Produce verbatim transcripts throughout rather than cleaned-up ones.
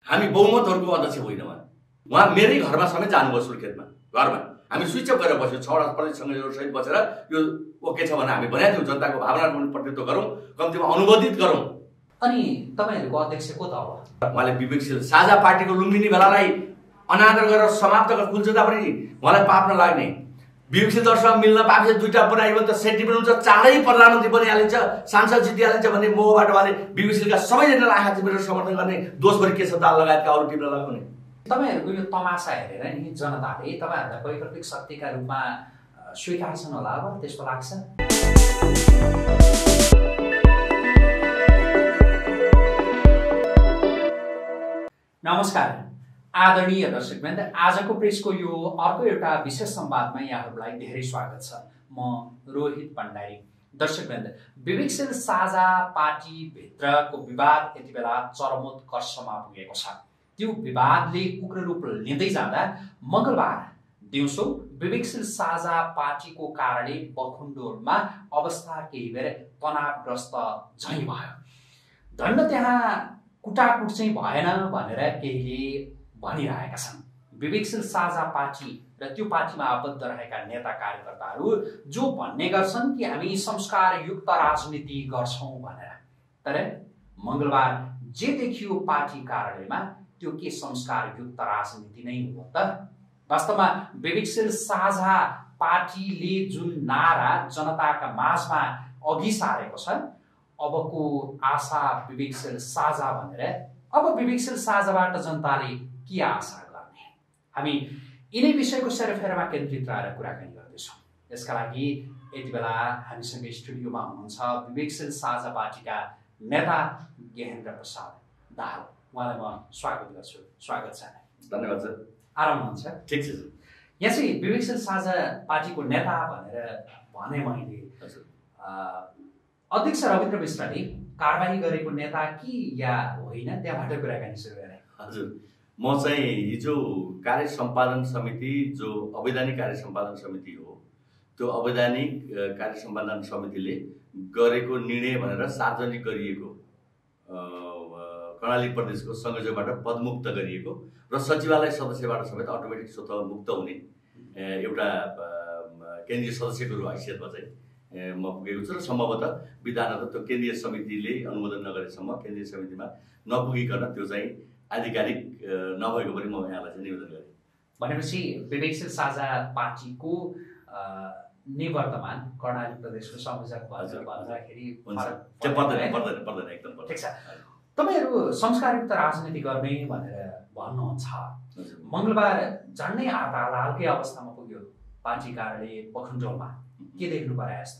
हामी बहुमतहरूको अध्यक्ष होइन उहाँ उहाँ मेरै घरमा समेत जानुभयो सुर्खेतमा घरमा हामी स्विच अफ गरेर बस्यौँ छवटा प्रदेशसँग सहित बसेर यो ओके छ भने हामी भनेको थियौँ जनताको भावनाको प्रतिनिधित्व गरौँ कम्तीमा अनुमोदित गरौँ। अनि तपाईँहरूको अध्यक्ष को त अब उहाँले विवेकशील साझा पार्टीको लुम्बिनी भेलालाई अनादर गरेर समाप्त गरेर कुलचोदा पनि उहाँलाई पाप नलाग्ने विवेकशील दलसँग मिल्न पाएपछि दुईवटा बनायो भने त सेन्टिमेन्ट हुन्छ चाँडै प्रधानमन्त्री बनिहालिन्छ सांसद जितिहालिन्छ भन्ने मोहबाट उहाँले विवेकशीलका सबैजनालाई आँखा चिपेर समर्थन गर्ने दोषभरि केशव दाहाल लगायतका अरू टिमलाई लगाउने। तपाईँहरूको यो तमासा हेरेर नि जनताले तपाईँहरूलाई वैकल्पिक शक्तिका रूपमा स्वीकार्छन् होला अब त्यस्तो लाग्छ? नमस्कार आदरणीय दर्शकवृन्द, आजको प्रेसको यो अर्को एउटा विशेष संवादमा यहाँहरूलाई धेरै स्वागत छ। म रोहित भण्डारी। दर्शकवृन्द, विवेकशील साझा पार्टी भित्रको विवाद यति बेला चरमोत्कर्षमा पुगेको छ। त्यो विवादले उग्र रूप लिँदै जाँदा मंगलबार दिउँसो विवेकशील साझा पार्टीको कार्यालय बखुन्डोलमा अवस्था केही बेर तनावग्रस्त झैं भयो। धन्न त्यहाँ कुटाकुट चाहिँ भएन भनेर केहीले भनिरहेका छन्। विवेकशील साझा पार्टी र त्यो पार्टीमा आबद्ध रहेका नेता कार्यकर्ताहरू जो भन्ने गर्छन् कि हामी संस्कारयुक्त राजनीति गर्छौं भनेर, तर मंगलबार जे देखियो पार्टी कार्यालयमा त्यो के संस्कारयुक्त राजनीति नै हो त? वास्तवमा विवेकशील साझा पार्टीले जुन नारा जनताका माझमा अघि सारेको छ, अबको आशा विवेकशील साझा भनेर, अब विवेकशील साझाबाट जनताले के आशा गर्ने? हामी यिनै विषयको सेरोफेरोमा केन्द्रित रहेर कुराकानी गर्दैछौँ। यसका लागि यति बेला हामीसँग स्टुडियोमा हुनुहुन्छ विवेकशील साझा पार्टीका नेता गेहेन्द्र प्रसाद दाहाल। उहाँलाई म स्वागत गर्छु। स्वागत छ। धन्यवाद सर। आराम हुनुहुन्छ? ठिक छ। यहाँ चाहिँ विवेकशील साझा पार्टीको नेता भनेर भने मैले अध्यक्ष रविन्द्र मिश्रले कारबाही गरेको नेता कि या होइन, त्यहाँबाट कुराकानी सुरु गरे। हजुर, म चाहिँ हिजो कार्य सम्पादन समिति जो अवैधानिक कार्य सम्पादन समिति हो, त्यो अवैधानिक कार्य सम्पादन समितिले गरेको निर्णय भनेर सार्वजनिक गरिएको कर्णाली प्रदेशको संयोजकबाट पदमुक्त गरिएको र सचिवालय सदस्यबाट समेत अटोमेटिक स्वतः मुक्त हुने एउटा केन्द्रीय सदस्यको हैसियतमा चाहिँ म पुगेको छु र सम्भवतः विधानतः त्यो केन्द्रीय समितिले अनुमोदन नगरेसम्म केन्द्रीय समितिमा नपुगिकन त्यो चाहिँ आधिकारिक नभएको पनि म यहाँलाई चाहिँ निवेदन गरेँ। भनेपछि विवेकशील साझा पार्टीको निवर्तमान कर्णाली प्रदेशको संयोजक भन्दाखेरि पर्दैन पर्दैन पर्दैन एकदम पर्दैन। ठिक छ। तपाईहरु संस्कारयुक्त राजनीति गर्ने भनेर भन्नुहुन्छ। मंगलबार झन्डै हालकै अवस्थामा पुग्यो पार्टी कार्यालय बखुन्डोलमा, के देख्नु पर्यो यस्तो?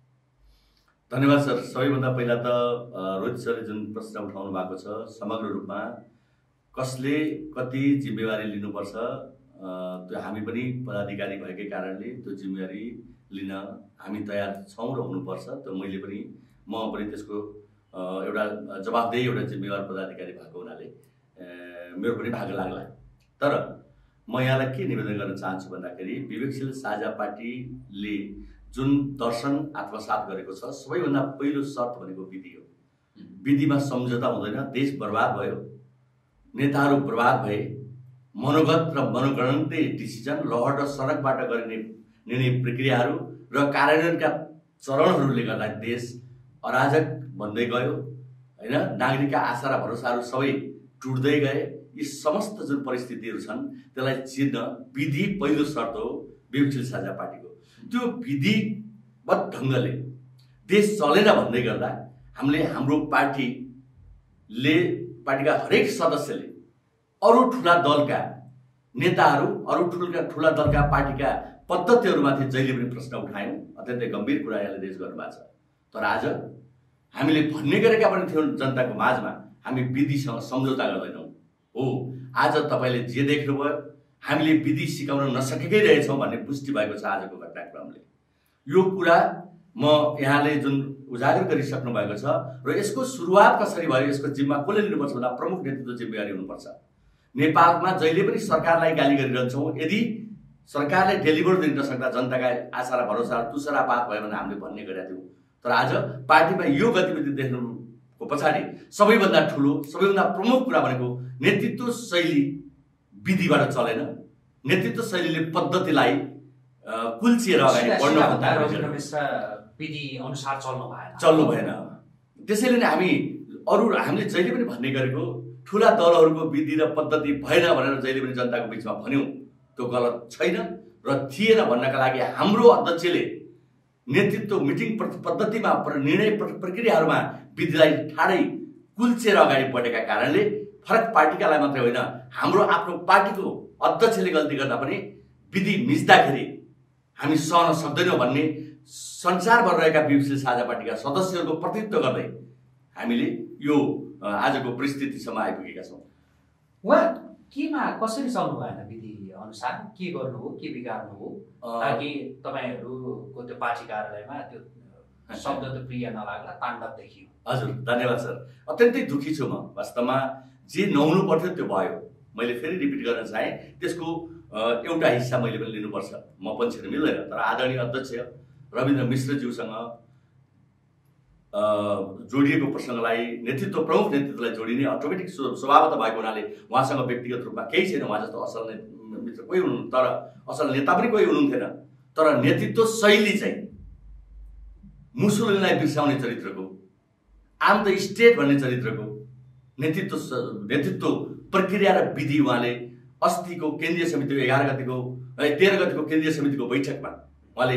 धन्यवाद सर। सबैभन्दा पहिला त रोहित सरले जुन प्रश्न उठाउनु भएको छ, समग्र रूपमा कसले कति जिम्मेवारी लिनुपर्छ, त्यो हामी पनि पदाधिकारी भएकै कारणले त्यो जिम्मेवारी लिन हामी तयार छौँ र हुनुपर्छ। त्यो मैले पनि म पनि त्यसको एउटा जवाफदेही एउटा जिम्मेवार पदाधिकारी भएको हुनाले मेरो पनि भाग लाग्ला। तर म यहाँलाई के निवेदन गर्न चाहन्छु भन्दाखेरि विवेकशील साझा पार्टीले जुन दर्शन आत्मसात गरेको छ, सबैभन्दा पहिलो शर्त भनेको विधि हो। विधिमा सम्झौता हुँदैन। देश बर्बाद भयो, नेताहरू बर्बाद भए, मनोगत र मनोगणन्य डिसिजन, लहर र सडकबाट गरिने निर्णय प्रक्रियाहरू र कार्यान्वयनका चरणहरूले गर्दा देश अराजक बन्दै गयो हैन। नागरिकका आशा र भरोसाहरू सबै टुट्दै गए। यी समस्त जुन परिस्थितिहरू छन् त्यसलाई चिर्न विधि पहिलो शर्त हो विवेकशील साझा पार्टीको। त्यो विधिवत ढङ्गले देश चलेन भन्दै गर्दा हामीले हाम्रो पार्टीले पार्टीका हरेक सदस्यले अरू ठुला दलका नेताहरू, अरू ठुला ठुला दलका पार्टीका पद्धतिहरूमाथि जहिले पनि प्रश्न उठायौँ। अत्यन्तै गम्भीर कुरा यहाँले देश गर्नुभएको छ। तर आज हामीले भन्ने गरेका पनि थियौँ जनताको माझमा, हामी विधिसँग सम्झौता गर्दैनौँ। हो, आज तपाईँले जे देख्नुभयो हामीले विधि सिकाउन नसकेकै रहेछौँ भन्ने पुष्टि भएको छ आजको घटनाक्रमले। यो कुरा म यहाँले जुन उजागर गरिसक्नु भएको छ र यसको सुरुवात कसरी भयो, यसको जिम्मा कसले लिनुपर्छ भन्दा प्रमुख नेतृत्व जिम्मेवारी हुनुपर्छ। नेपालमा जहिले पनि सरकारलाई गाली गरिरहन्छौँ। यदि सरकारले डेलिभर दिन नसक्दा जनताका आशा र भरोसा तुसरापात भयो भने हामीले भन्ने गरेका थियौँ। तर आज पार्टीमा यो गतिविधि देख्नु को पछाडि सबैभन्दा ठुलो सबैभन्दा प्रमुख कुरा भनेको नेतृत्व शैली विधिबाट चलेन। नेतृत्व शैलीले पद्धतिलाई कुल्चिएर अगाडि बढ्न भन्दा विधि अनुसार चल्नु भएन चल्नु भएन त्यसैले नै हामी अरू हामीले जहिले पनि भन्ने गरेको ठुला दलहरूको विधि र पद्धति भएन भनेर जहिले पनि जनताको बिचमा भन्यौं त्यो गलत छैन र थिएन भन्नका लागि हाम्रो अध्यक्षले नेतृत्व मिटिङ पद्धतिमा निर्णय प्रक्रियाहरूमा विधिलाई ठाडै कुल्चेर अगाडि बढेका कारणले फरक पार्टीकालाई मात्रै होइन हाम्रो आफ्नो पार्टीको अध्यक्षले गल्ती गर्दा पनि विधि मिच्दाखेरि हामी सहन सक्दैनौँ भन्ने संसारभर रहेका विपक्षी साझा पार्टीका सदस्यहरूको प्रतिनिधित्व गर्दै हामीले यो आजको परिस्थितिसम्म आइपुगेका छौँ। उहाँ केमा कसरी चल्नु भएन विधि अनुसार के गर्नु हो के बिगार्नु हो ताकि तपाईहरुको त्यो पार्टी कार्यालयमा त्यो शब्द त प्रिय नलाग्ला ताण्डव देखियो। हजुर धन्यवाद सर, अत्यन्तै दुखी छु म। वास्तवमा जे नहुनु पर्थ्यो त्यो भयो। मैले फेरि रिपिट गर्न चाहे त्यसको एउटा हिस्सा मैले पनि लिनुपर्छ, म पनि छिर मिल्दैन। तर आदरणीय अध्यक्ष रविन्द्र मिश्रज्यूसँग जोडिएको प्रसङ्गलाई नेतृत्व प्रमुख नेतृत्वलाई जोडिने अटोमेटिक स्वभावत भएको हुनाले उहाँसँग व्यक्तिगत रूपमा केही छैन। उहाँ जस्तो असल मित्र कोही हुनु, तर असल नेता पनि कोही हुनुहुन्थेन। तर नेतृत्व शैली चाहिँ मुसोलिनीलाई बिर्साउने चरित्रको, आम द स्टेट भन्ने चरित्रको नेतृत्व नेतृत्व प्रक्रिया र विधि उहाँले अस्तिको केन्द्रीय समितिको एघार गतिको तेह्र गतिको केन्द्रीय समितिको बैठकमा उहाँले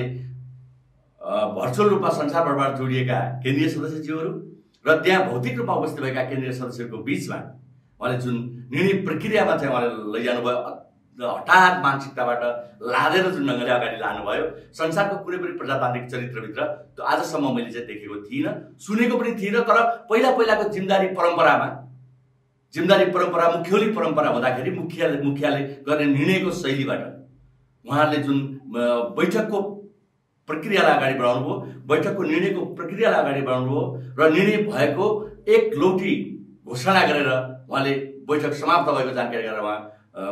भर्चुअल रूपमा संसारभरबाट जोडिएका केन्द्रीय सदस्यज्यूहरू र त्यहाँ भौतिक रूपमा उपस्थित भएका केन्द्रीय सदस्यहरूको बीचमा उहाँले जुन निर्णय प्रक्रियामा चाहिँ उहाँले लैजानुभयो, हठात मानसिकताबाट लादेर जुन ढङ्गले अगाडि लानुभयो, संसारको कुनै पनि प्रजातान्त्रिक चरित्रभित्र त्यो आजसम्म मैले चाहिँ देखेको थिइनँ, सुनेको पनि थिइनँ। तर पहिला पहिलाको जिम्मेदारी परम्परामा जिम्मेदारी परम्परा मुख्यौली परम्परा हुँदाखेरि मुखियाले मुखियाले गर्ने निर्णयको शैलीबाट उहाँहरूले जुन बैठकको प्रक्रियालाई अगाडि बढाउनु भयो, बैठकको निर्णयको प्रक्रियालाई अगाडि बढाउनु भयो र निर्णय भएको एक लौटी घोषणा गरेर उहाँले बैठक समाप्त भएको जानकारी गरेर उहाँ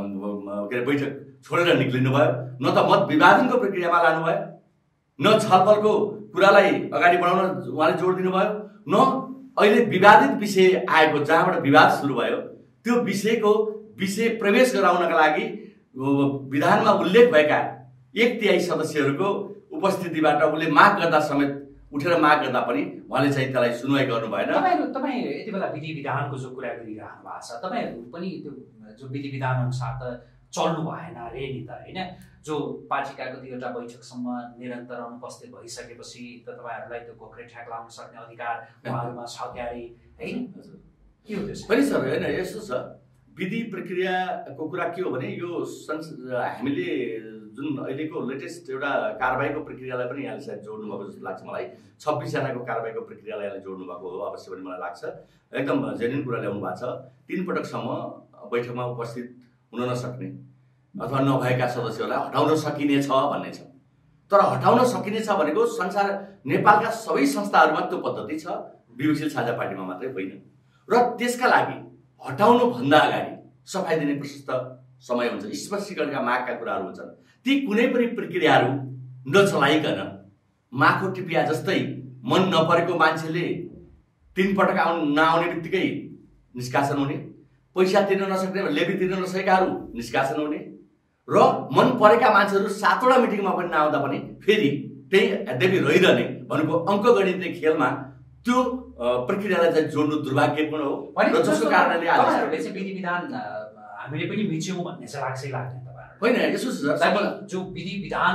के अरे बैठक छोडेर निक्लिनु भयो। न त मत विभाजनको प्रक्रियामा लानुभयो, न छलफलको कुरालाई अगाडि बढाउन उहाँले जोड दिनुभयो, न अहिले विवादित विषय आएको जहाँबाट विवाद सुरु भयो त्यो विषयको विषय प्रवेश गराउनका लागि विधानमा उल्लेख भएका एक तिहाई सदस्यहरूको उपस्थितिबाट उसले माग गर्दा समेत उठेर माग गर्दा पनि उहाँले चाहिँ त्यसलाई सुनवाई गर्नु भएन। तपाईहरु तपाई यति बेला विधि विधानको जो कुरा गरिरहनु भएको छ, तपाईहरु पनि त्यो जो विधि विधान अनुसार त चल्नु भएन रे नि त, हैन? जो पार्टीका कतिवटा बैठकसम्म निरन्तर अनुपस्थित भइसकेपछि त तपाईहरुलाई त्यो कोक्रे ठ्याक लाउन सक्ने अधिकार उहाँहरुमा छ क्यारे, हैन? के हो त्यो? पनि सर हैन, यस्तो छ विधि प्रक्रियाको कुरा के हो भने यो हामीले जुन अहिलेको लेटेस्ट एउटा कारबाहीको प्रक्रियालाई पनि यहाँले सायद जोड्नु भएको जस्तो लाग्छ मलाई। छब्बिस जनाको कारबाहीको प्रक्रियालाई यहाँले जोड्नु भएको हो अवश्य पनि मलाई लाग्छ। एकदम जेन्युन कुरा ल्याउनु भएको छ। तीन पटकसम्म बैठकमा उपस्थित हुन नसक्ने अथवा नभएका सदस्यहरूलाई हटाउन सकिनेछ भन्ने छ। तर हटाउन सकिनेछ भनेको संसार नेपालका सबै संस्थाहरूमा त्यो पद्धति छ, विवेकशील साझा पार्टीमा मात्रै होइन। र त्यसका लागि हटाउनु भन्दा अगाडि सफाई दिने प्रशस्त समय हुन्छ, स्पष्टीकरणका मागका कुराहरू हुन्छन्। ती कुनै पनि प्रक्रियाहरू नचलाइकन माखो टिपिया जस्तै मन नपरेको मान्छेले तीन पटक आउनु नआउने बित्तिकै निष्कासन हुने, पैसा तिर्न नसक्ने लेबी तिर्न नसकेकाहरू निष्कासन हुने र मन परेका मान्छेहरू सातवटा मिटिङमा पनि नआउँदा पनि फेरि त्यही यद्यपि रहिरहने भनेको अङ्कगणित खेलमा त्यो प्रक्रियालाई चाहिँ जोड्नु दुर्भाग्यपूर्ण हो। र जसको कारणले आज विधि विधान हामीले पनि मिच्यौँ भन्ने चाहिँ लाग्छै लाग्दैन तपाईहरुलाई? होइन, यसो छ जो विधि विधान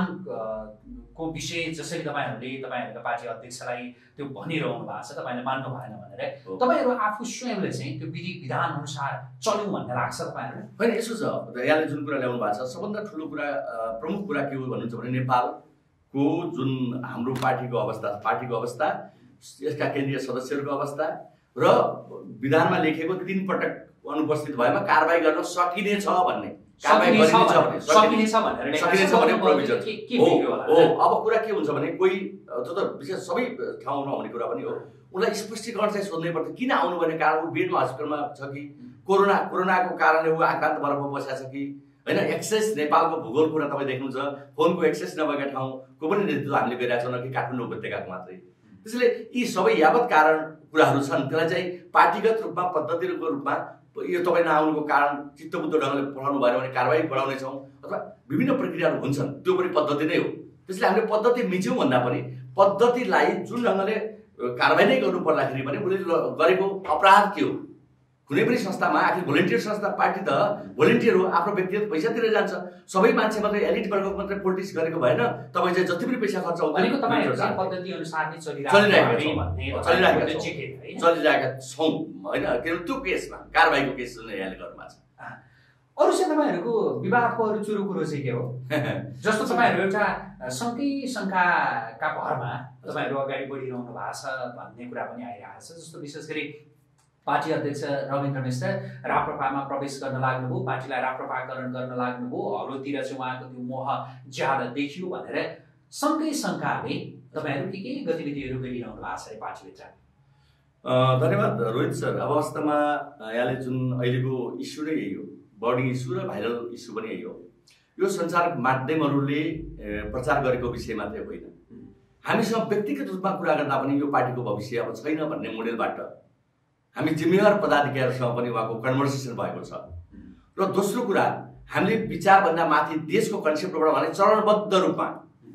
को विषय जसरी तपाईहरुले तपाईहरुको पार्टी अध्यक्षलाई त्यो भनिरहनु भएको छ, तपाईले मान्नु भएन भनेर तपाईहरु आफू स्वयंले चाहिँ त्यो विधि विधान अनुसार चल्यौँ भन्ने लाग्छ तपाईहरुलाई? होइन, यसो छ यहाँले जुन कुरा ल्याउनु भएको छ सबभन्दा ठुलो कुरा प्रमुख कुरा के हो भन्नुहुन्छ भने नेपालको जुन हाम्रो पार्टीको अवस्था पार्टीको अवस्था यसका केन्द्रीय सदस्यहरूको अवस्था र विधानमा लेखेको तीन पटक अनुपस्थित भएमा कारबाही गर्न सकिनेछ भन्ने हो। अब कुरा के हुन्छ भने कोही त्यो त विशेष सबै ठाउँमा हुने कुरा पनि हो, उसलाई स्पष्टीकरण चाहिँ सोध्नै पर्छ किन आउनु भन्ने कारण ऊ बेडमा हस्पिटलमा छ कि कोरोना कोरोनाको कारणले ऊ आक्रान्त बरफमा बसेको छ कि होइन। एक्सेस नेपालको भूगोल कुरा तपाईँ देख्नुहुन्छ, फोनको एक्सेस नभएका ठाउँको पनि नेतृत्व हामीले गरिरहेको छौँ, न कि काठमाडौँ उपत्यकाको मात्रै। त्यसैले यी सबै यावत कारण कुराहरू छन् त्यसलाई चाहिँ पार्टीगत रूपमा पद्धतिको रूपमा यो तपाईँ नआउनुको कारण चित्तबुद्ध ढङ्गले पठाउनु भएन भने कारबाही बढाउनेछौँ अथवा विभिन्न प्रक्रियाहरू हुन्छन्, त्यो पनि पद्धति नै हो। त्यसले हामीले पद्धति मिच्यौँ भन्दा पनि पद्धतिलाई जुन ढङ्गले कारबाही नै गर्नु पर्दाखेरि पनि उसले गरेको अपराध के हो? कुनै पनि संस्थामा आखिर भोलिन्टियर संस्था पार्टी त भोलिन्टियर हो, आफ्नो व्यक्तिगत पैसा तिरेर जान्छ। सबै मान्छे मात्रै एलिट वर्गको मात्रै पोलिटिक्स गरेको भएन। तपाईँ चाहिँ जति पनि पैसा खर्च भनेको तपाईँहरू चाहिँ पद्धति अनुसार नै चलिरहेका चलिरहेका छौँ होइन। किनभने त्यो केसमा कारबाहीको केस यहाँले गर्नुभएको छ। अरू चाहिँ तपाईँहरूको विवादको अरू चुरो कुरो चाहिँ के हो? जस्तो तपाईँहरू एउटा शङ्कै शङ्काका भरमा तपाईँहरू अगाडि बढिरहनु भएको छ भन्ने कुरा पनि आइरहेको छ। जस्तो विशेष गरी पार्टी अध्यक्ष रविन्द्र मिश्र राप्रपामा प्रवेश गर्न लाग्नुभयो, पार्टीलाई राप्रपाकरण गर्न लाग्नुभयो, अरूतिर चाहिँ उहाँको त्यो मोह ज्यादा देखियो भनेर शङ्कै शङ्काले तपाईँहरू के के गतिविधिहरू गरिरहनु भएको छ पार्टीभित्र? धन्यवाद रोहित सर। अब अवस्थामा यहाँले जुन अहिलेको इस्यु नै यही हो, बर्डिङ इस्यु र भाइरल इस्यु पनि यही हो। यो सञ्चार माध्यमहरूले प्रचार गरेको विषय मात्रै होइन, हामीसँग व्यक्तिगत रूपमा कुरा गर्दा पनि यो पार्टीको भविष्य अब छैन भन्ने मोडेलबाट हामी जिम्मेवार पदाधिकारीहरूसँग पनि उहाँको कन्भर्सेसन भएको छ। र दोस्रो कुरा, हामीले विचारभन्दा माथि देशको कन्सेप्टबाट उहाँले चरणबद्ध रूपमा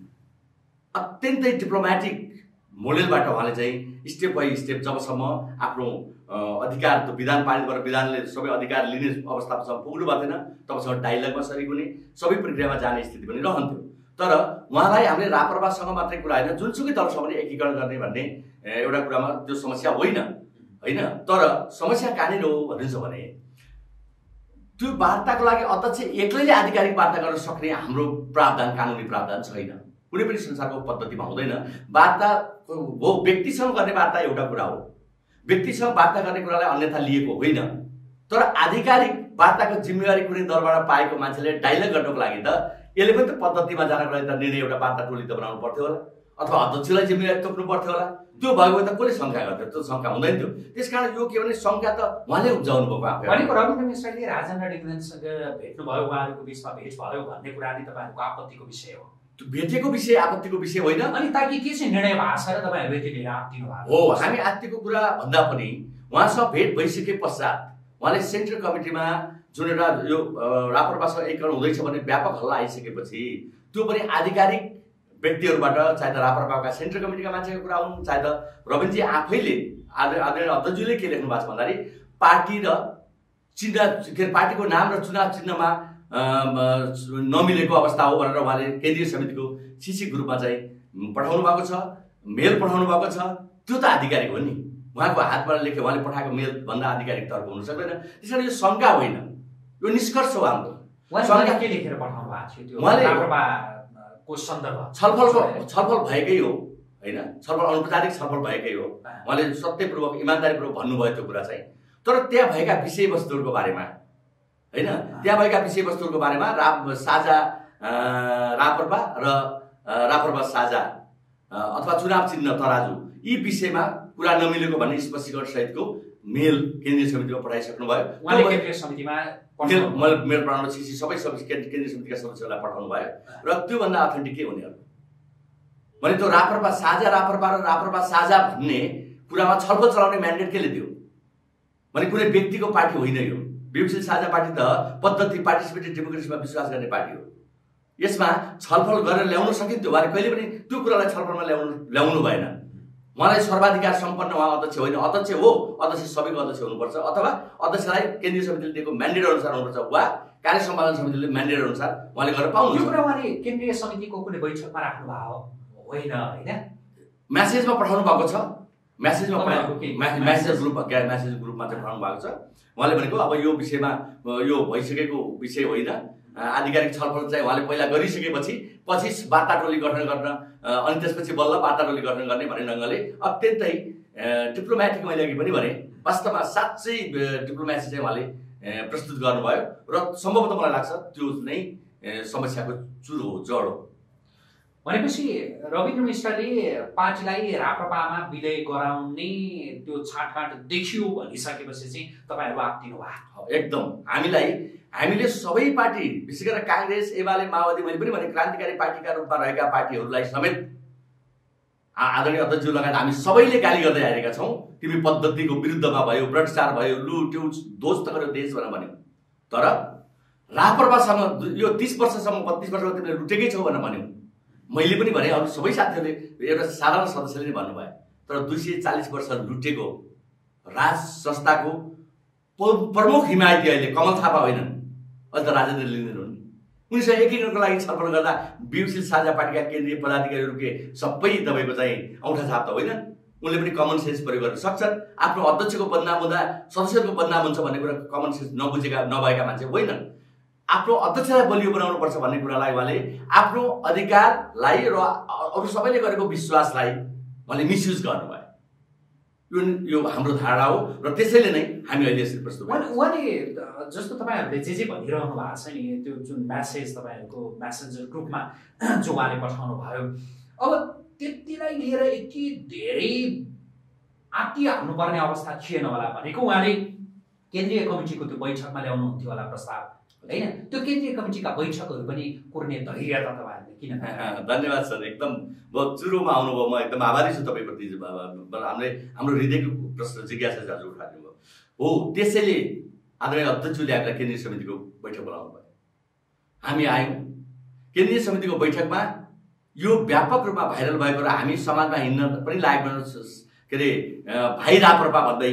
अत्यन्तै डिप्लोमेटिक मोडेलबाट उहाँले चाहिँ स्टेप बाई स्टेप जबसम्म आफ्नो अधिकार त्यो विधान पारित गरेर विधानले सबै अधिकार लिने अवस्थासम्म पुग्नु पर्दैन तबसम्म डाइलगमा सरिक हुने सबै प्रक्रियामा जाने स्थिति पनि रहन्थ्यो। तर उहाँलाई हामीले राप्रपासँग मात्रै कुरा होइन, जुनसुकै दलसँग पनि एकीकरण गर्ने भन्ने एउटा कुरामा त्यो समस्या होइन होइन। तर समस्या कहाँनिर हो भनिन्छ भने त्यो वार्ताको लागि अध्यक्ष एक्लैले आधिकारिक वार्ता गर्न सक्ने हाम्रो प्रावधान, कानुनी प्रावधान छैन। कुनै पनि संसारको पद्धतिमा हुँदैन। वार्ता हो व्यक्तिसँग गर्ने वार्ता एउटा कुरा हो, व्यक्तिसँग वार्ता गर्ने कुरालाई अन्यथा लिएको होइन। तर आधिकारिक वार्ताको जिम्मेवारी कुनै दलबाट पाएको मान्छेले डाइलग गर्नको लागि त यसले पनि त पद्धतिमा जानको लागि त निर्णय एउटा वार्ता टोली त बनाउनु पर्थ्यो होला, अथवा अध्यक्षलाई जिम्मेवारी तोक्नु पर्थ्यो होला। त्यो भएको त कसले शङ्का गर्थ्यो? त्यो शङ्का हुँदैन थियो। त्यसकारण यो के भने शङ्का त उहाँले उब्जाउनु भएको आफै। भनेको रविन्द्र मिश्रले राजेन्द्र डिग्रेनसँग भेट्नुभयो, उहाँहरूको बिचमा भेट भयो भन्ने कुरा नि तपाईँहरूको आपत्तिको विषय हो? भेटेको विषय आपत्तिको विषय होइन। अनि ताकि के चाहिँ निर्णय भएको छ र तपाईँहरू यति लिएर आत्तिनु भएको हो? हामी आत्तिको कुरा भन्दा पनि उहाँसँग भेट भइसके पश्चात उहाँले सेन्ट्रल कमिटीमा जुन एउटा यो राप्रपासँग एकीकरण हुँदैछ भन्ने व्यापक हल्ला आइसकेपछि त्यो पनि आधिकारिक व्यक्तिहरूबाट, चाहे त राप्रपाका सेन्ट्रल कमिटीका मान्छेको कुरा हुन्, चाहे त रविन्द्रजी आफैले आदरणीय अध्यक्षजीले के लेख्नु भएको छ भन्दाखेरि पार्टी र चिन्ह के अरे पार्टीको नाम र चुनाव चिन्हमा नमिलेको अवस्था हो भनेर उहाँले केन्द्रीय समितिको सिसी ग्रुपमा चाहिँ पठाउनु भएको छ, मेल पठाउनु भएको छ। त्यो त आधिकारिक हो नि, उहाँको हातबाट लेखे उहाँले पठाएको मेल भन्दा आधिकारिक तर्क हुन सक्दैन। त्यसैले यो शङ्का होइन, यो निष्कर्ष हो हाम्रो। शङ्का के लेखेर पठाउनु भएको थियो? उहाँले सन्दर्भ छलफलको छलफल भएकै हो होइन, छलफल अनौपचारिक छलफल भएकै हो। उहाँले सत्यपूर्वक इमान्दारीपूर्वक भन्नुभयो त्यो कुरा चाहिँ। तर त्यहाँ भएका विषयवस्तुहरूको बारेमा होइन, त्यहाँ भएका विषयवस्तुहरूको बारेमा रा साझा राप्रपा र राप्रपा साझा अथवा चुनाव चिन्ह तराजु यी विषयमा कुरा नमिलेको भन्ने स्पष्टीकरण सहितको मेल केन्द्रीय समितिमा पठाइसक्नु भयो। केन्द्रीय समितिमा मेल पठाउनु सिसी सबै सबै केन्द्रीय समितिका सदस्यहरूलाई पठाउनु भयो। र त्योभन्दा अथेन्टिक के हुने भने त्यो राप्रपा साझा राप्रपा र राप्रपा साझा भन्ने कुरामा छलफल चलाउने म्यान्डेट केले दियो भने कुनै व्यक्तिको पार्टी होइन यो। विपक्षी साझा पार्टी त पद्धति पार्टिसिपेटिभ डेमोक्रेसीमा विश्वास गर्ने पार्टी हो। यसमा छलफल गरेर ल्याउन सकिन्थ्यो, उहाँले कहिले पनि त्यो कुरालाई छलफलमा ल्याउनु ल्याउनु भएन। उहाँलाई सर्वाधिकार सम्पन्न उहाँ अध्यक्ष होइन, अध्यक्ष हो, अध्यक्ष सबैको अध्यक्ष हुनुपर्छ अथवा अध्यक्षलाई केन्द्रीय समितिले दिएको म्यान्डेट अनुसार हुनुपर्छ वा कार्य सम्पादन समितिले म्यान्डेट अनुसार उहाँले गरेर पाउनुहुन्छ। यो कुरा उहाँले केन्द्रीय समितिको कुनै बैठकमा राख्नु भएको होइन होइन, म्यासेजमा पठाउनु भएको छ। म्यासेजमा म्यासेज ग्रुपमा क्या म्यासेज ग्रुपमा चाहिँ पठाउनु भएको छ। उहाँले भनेको अब यो विषयमा यो भइसकेको विषय होइन, आधिकारिक छलफल चाहिँ उहाँले पहिला गरिसकेपछि पछि वार्ता टोली गठन गर्न अनि त्यसपछि बल्ल वार्ता टोली गठन गर्ने भन्ने ढङ्गले अत्यन्तै डिप्लोमेटिक, मैले अघि पनि भने वास्तवमा साँच्चै डिप्लोमेसी चाहिँ उहाँले प्रस्तुत गर्नुभयो र सम्भवतः मलाई लाग्छ त्यो नै समस्याको चुरो हो, जड हो। भनेपछि रविन्द्र मिश्रले पार्टीलाई राप्रपामा विलय गराउने त्यो छाँटकाँट देखियो भनिसकेपछि चाहिँ तपाईँहरू आत्तिनु भयो? एकदम। हामीलाई हामीले सबै पार्टी विशेष गरेर काङ्ग्रेस, एमाले, माओवादी, मैले पनि भने क्रान्तिकारी पार्टीका रूपमा रहेका पार्टीहरूलाई समेत आदरणीय अध्यक्षज्यू लगायत हामी सबैले गाली गर्दै आएका छौँ, तिमी पद्धतिको विरुद्धमा भयो, भ्रष्टाचार भयो, लुट दोष त गर्यो देश भनेर भन्यो। तर राप्रपासँग यो तीस वर्षसम्म बत्तीस वर्षमा तिमीले लुटेकै छौ भनेर भन्यो। मैले पनि भने, अरू सबै साथीहरूले एउटा साधारण सदस्यले नै भन्नुभयो। तर दुई सय चालिस वर्ष लुटेको राज संस्थाको प्रमुख हिमायती अहिले कमल थापा होइनन्, अहिले त राजेन्द्र लिङ्गदेन हुन्। उनीसँग एकीकरणको लागि छलफल गर्दा विकासशील साझा पार्टीका केन्द्रीय पदाधिकारीहरू के सबै तपाईँको चाहिँ औँठा छाप त होइन, उनले पनि कमन सेन्स प्रयोग गर्न सक्छन्। आफ्नो अध्यक्षको बदनाम हुँदा सदस्यहरूको बदनाम हुन्छ भन्ने कुरा कमन सेन्स नबुझेका नभएका मान्छे होइनन्। आफ्नो अध्यक्षलाई बलियो बनाउनुपर्छ भन्ने कुरालाई उहाँले आफ्नो अधिकारलाई र अरू सबैले गरेको विश्वासलाई उहाँले मिसयुज गर्नुभयो। यो यो हाम्रो धारणा हो र त्यसैले नै हामी अहिले यसरी प्रस्तुत गर्छौँ। उहाँले जस्तो तपाईँहरूले जे जे भनिरहनु भएको छ नि, त्यो जुन म्यासेज तपाईँहरूको म्यासेन्जर ग्रुपमा जो उहाँले पठाउनु भयो, अब त्यतिलाई लिएर यति धेरै आत्ती हाल्नुपर्ने अवस्था थिएन होला भनेको उहाँले केन्द्रीय कमिटीको त्यो बैठकमा ल्याउनुहुन्थ्यो होला प्रस्ताव, होइन? त्यो केन्द्रीय कमिटीका बैठकहरू पनि कुर्ने धैर्य त तपाईँहरूले किन? धन्यवाद सर, एकदम बहुत चुरोमा आउनुभयो। म एकदम आभारी छु तपाईँप्रति। हामीले हाम्रो हृदयको प्रश्न जिज्ञासा आज उठाउनु भयो हो। त्यसैले आदरणीय अध्यक्षले हामीलाई केन्द्रीय समितिको बैठक बोलाउनु भयो। हामी आयौँ केन्द्रीय समितिको बैठकमा। यो व्यापक रूपमा भाइरल भएको र हामी समाजमा हिँड्न पनि लागेको के अरे भाइ राप्रपा भन्दै